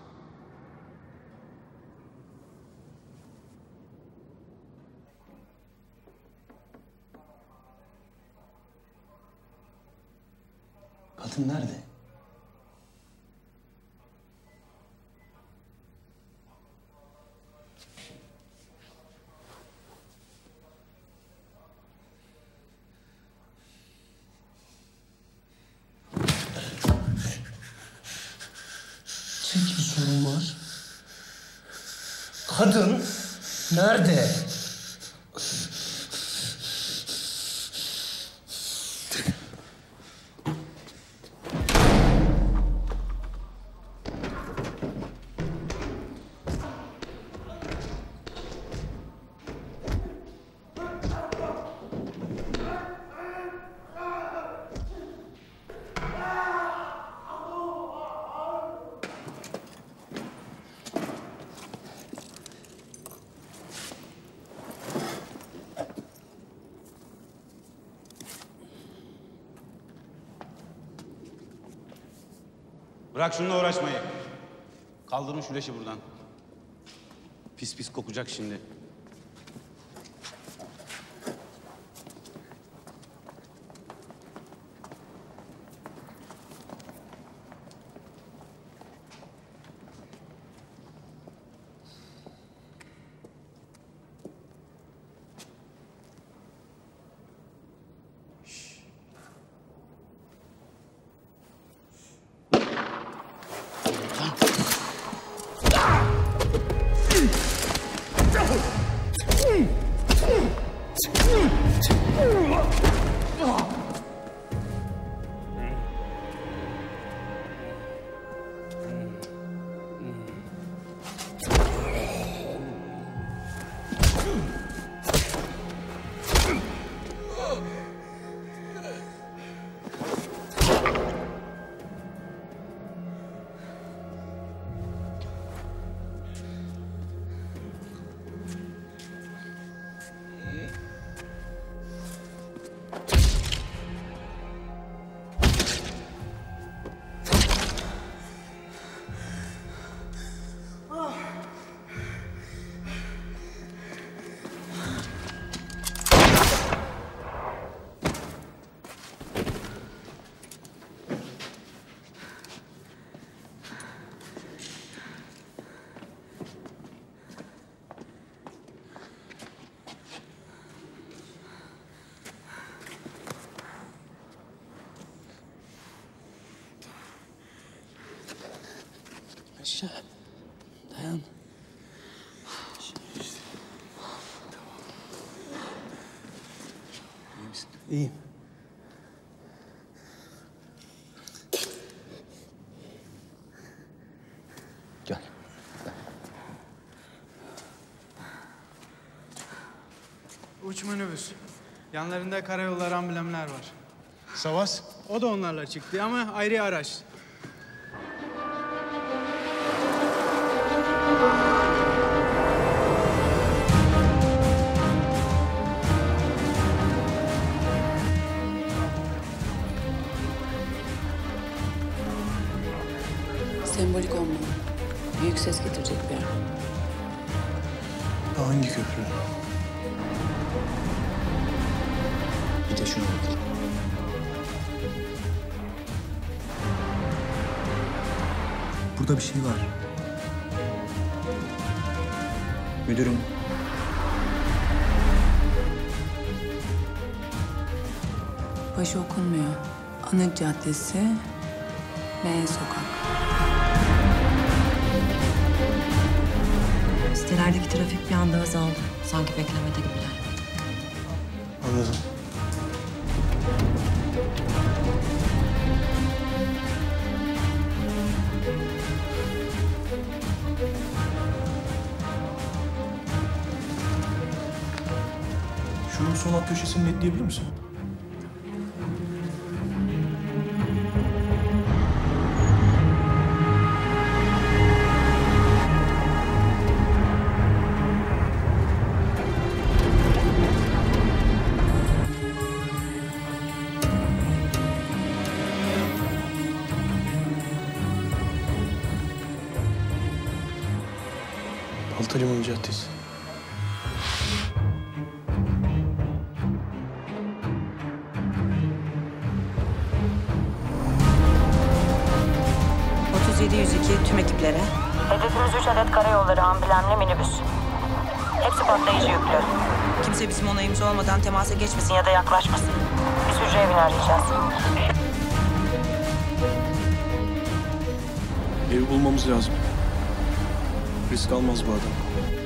[SPEAKER 5] Kadın nerede? Tek bir sorun var. Kadın nerede?
[SPEAKER 14] Bırak şununla uğraşmayı. Kaldırın şu leşi buradan. Pis pis kokacak şimdi.
[SPEAKER 5] Aşağı. Dayan. İyi misin?
[SPEAKER 3] İyiyim.
[SPEAKER 5] Gel.
[SPEAKER 13] Uç minibüs. Yanlarında karayolları amblemler var.
[SPEAKER 3] Savas?
[SPEAKER 13] O da onlarla çıktı ama ayrı araç.
[SPEAKER 18] Sembolik olmalı. Büyük ses getirecek bir yer.
[SPEAKER 3] Hangi köprü?
[SPEAKER 5] Bir de şunu bak. Burada bir şey var. Müdürüm.
[SPEAKER 18] Başı okunmuyor. Anıt Caddesi ve sokak.
[SPEAKER 2] Sitelerdeki trafik bir anda azaldı. Sanki beklemede gibiler.
[SPEAKER 5] Anladım. Şunun sol alt köşesini netleyebilir misin? Baltaliman Caddesi.
[SPEAKER 6] otuz yedi yüz iki tüm ekiplere.
[SPEAKER 1] Hedefimiz üç adet karayolları amblemli minibüs. Hepsi patlayıcı yüklü.
[SPEAKER 6] Kimse bizim onayımız olmadan temasa geçmesin
[SPEAKER 1] Ya da yaklaşmasın. Biz hücre evini arayacağız.
[SPEAKER 5] Evi bulmamız lazım. Risk almaz bu adam.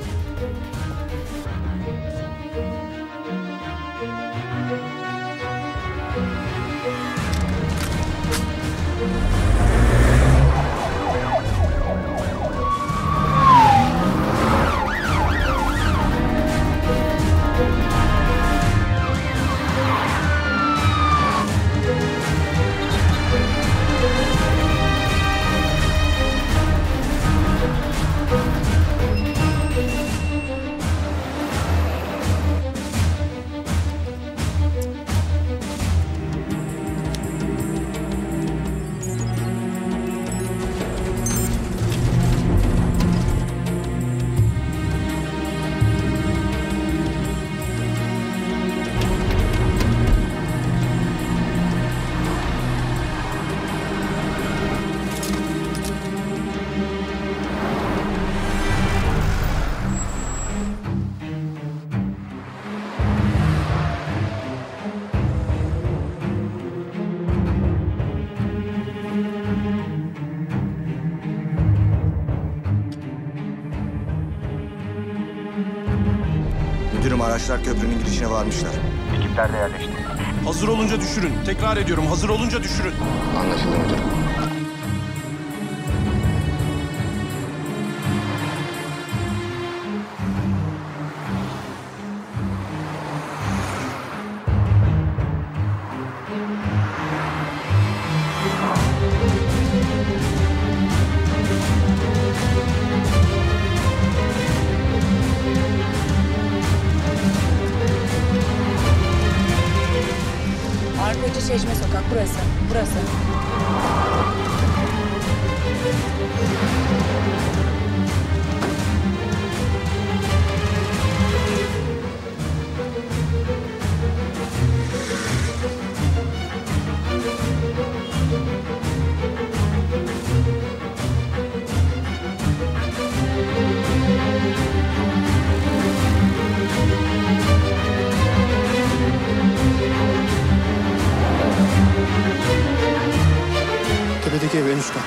[SPEAKER 4] Müdürüm, araçlar köprünün girişine varmışlar.
[SPEAKER 9] Ekipler de yerleşti.
[SPEAKER 5] Hazır olunca düşürün. Tekrar ediyorum, hazır olunca düşürün.
[SPEAKER 4] Anlaşıldı müdürüm.
[SPEAKER 18] Arpacı Çeşme Sokak burası. Burası.
[SPEAKER 5] Tepedeki ev en üst kat.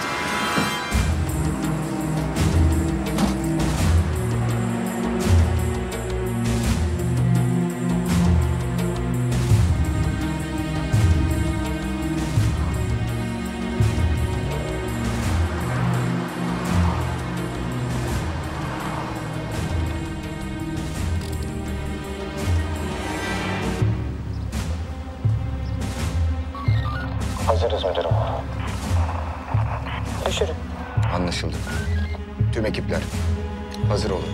[SPEAKER 9] Hazırız müdürüm.
[SPEAKER 1] Düşürün.
[SPEAKER 4] Anlaşıldı. Tüm ekipler, hazır olun.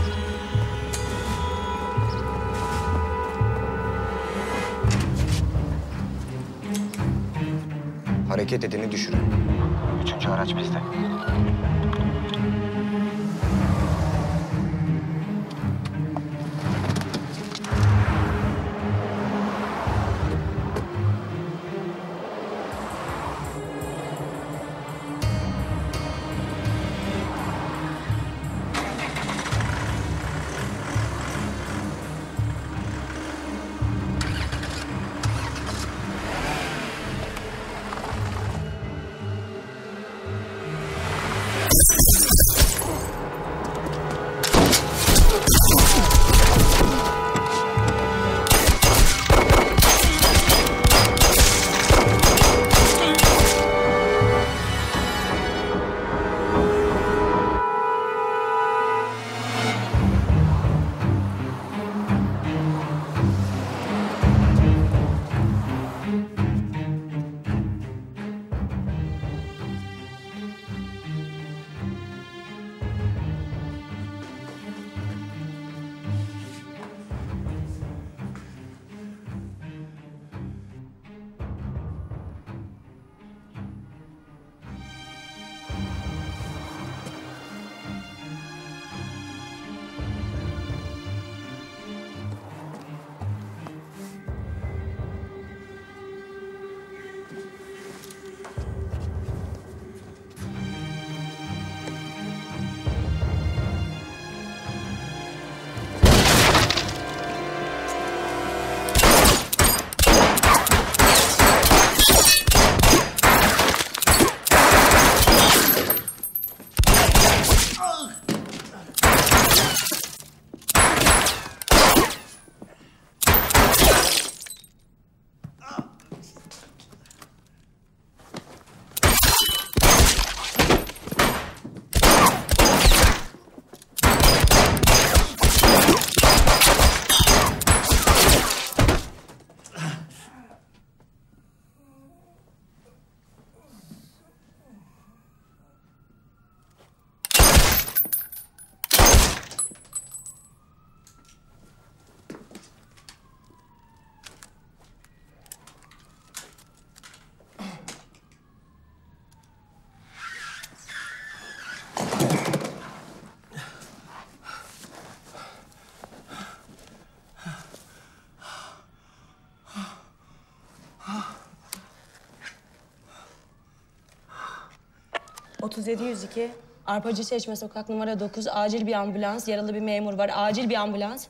[SPEAKER 4] Hareket edeni düşürün.
[SPEAKER 9] Üçüncü araç bizde.
[SPEAKER 15] otuz yedi yüz iki. Arpacı Çeşme sokak numara dokuz. Acil bir ambulans. Yaralı bir memur var. Acil bir ambulans.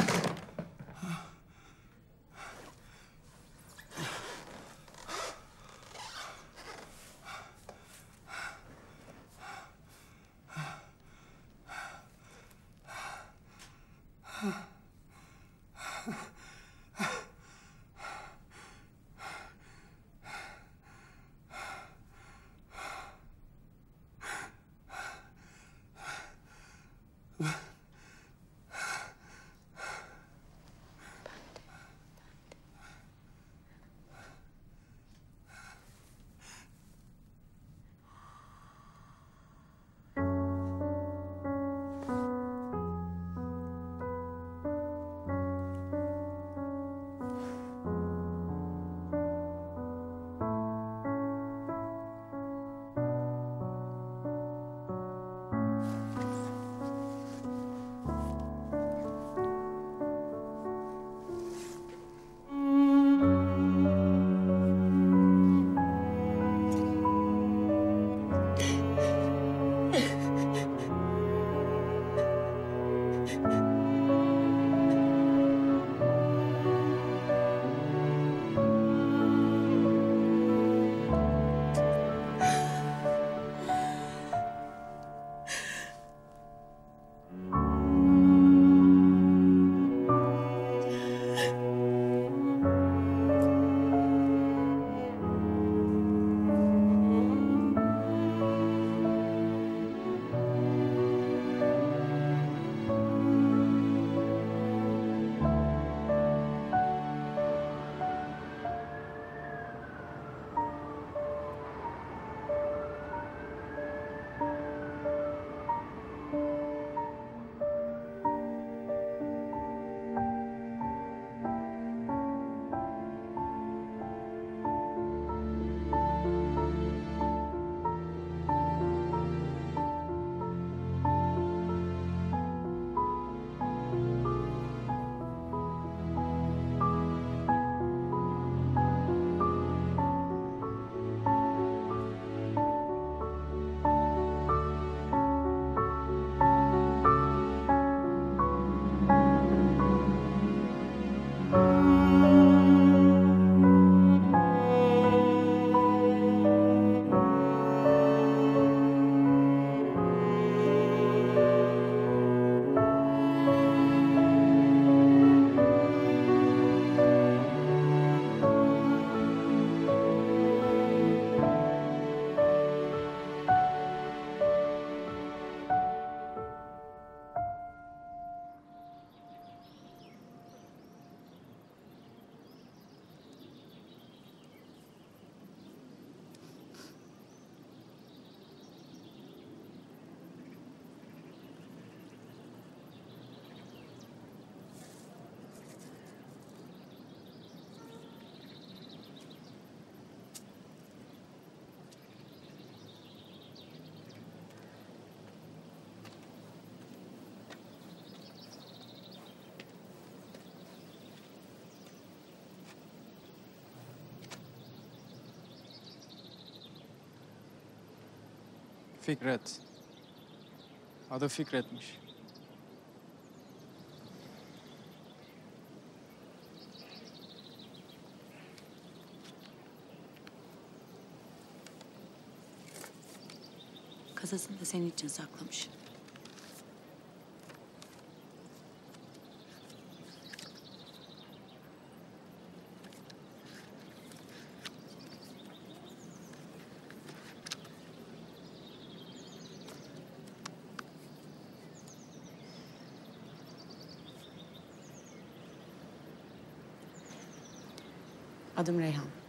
[SPEAKER 13] Fikret. Adı Fikret'miş.
[SPEAKER 18] Kasasını da senin için saklamış. Adım Reyhan.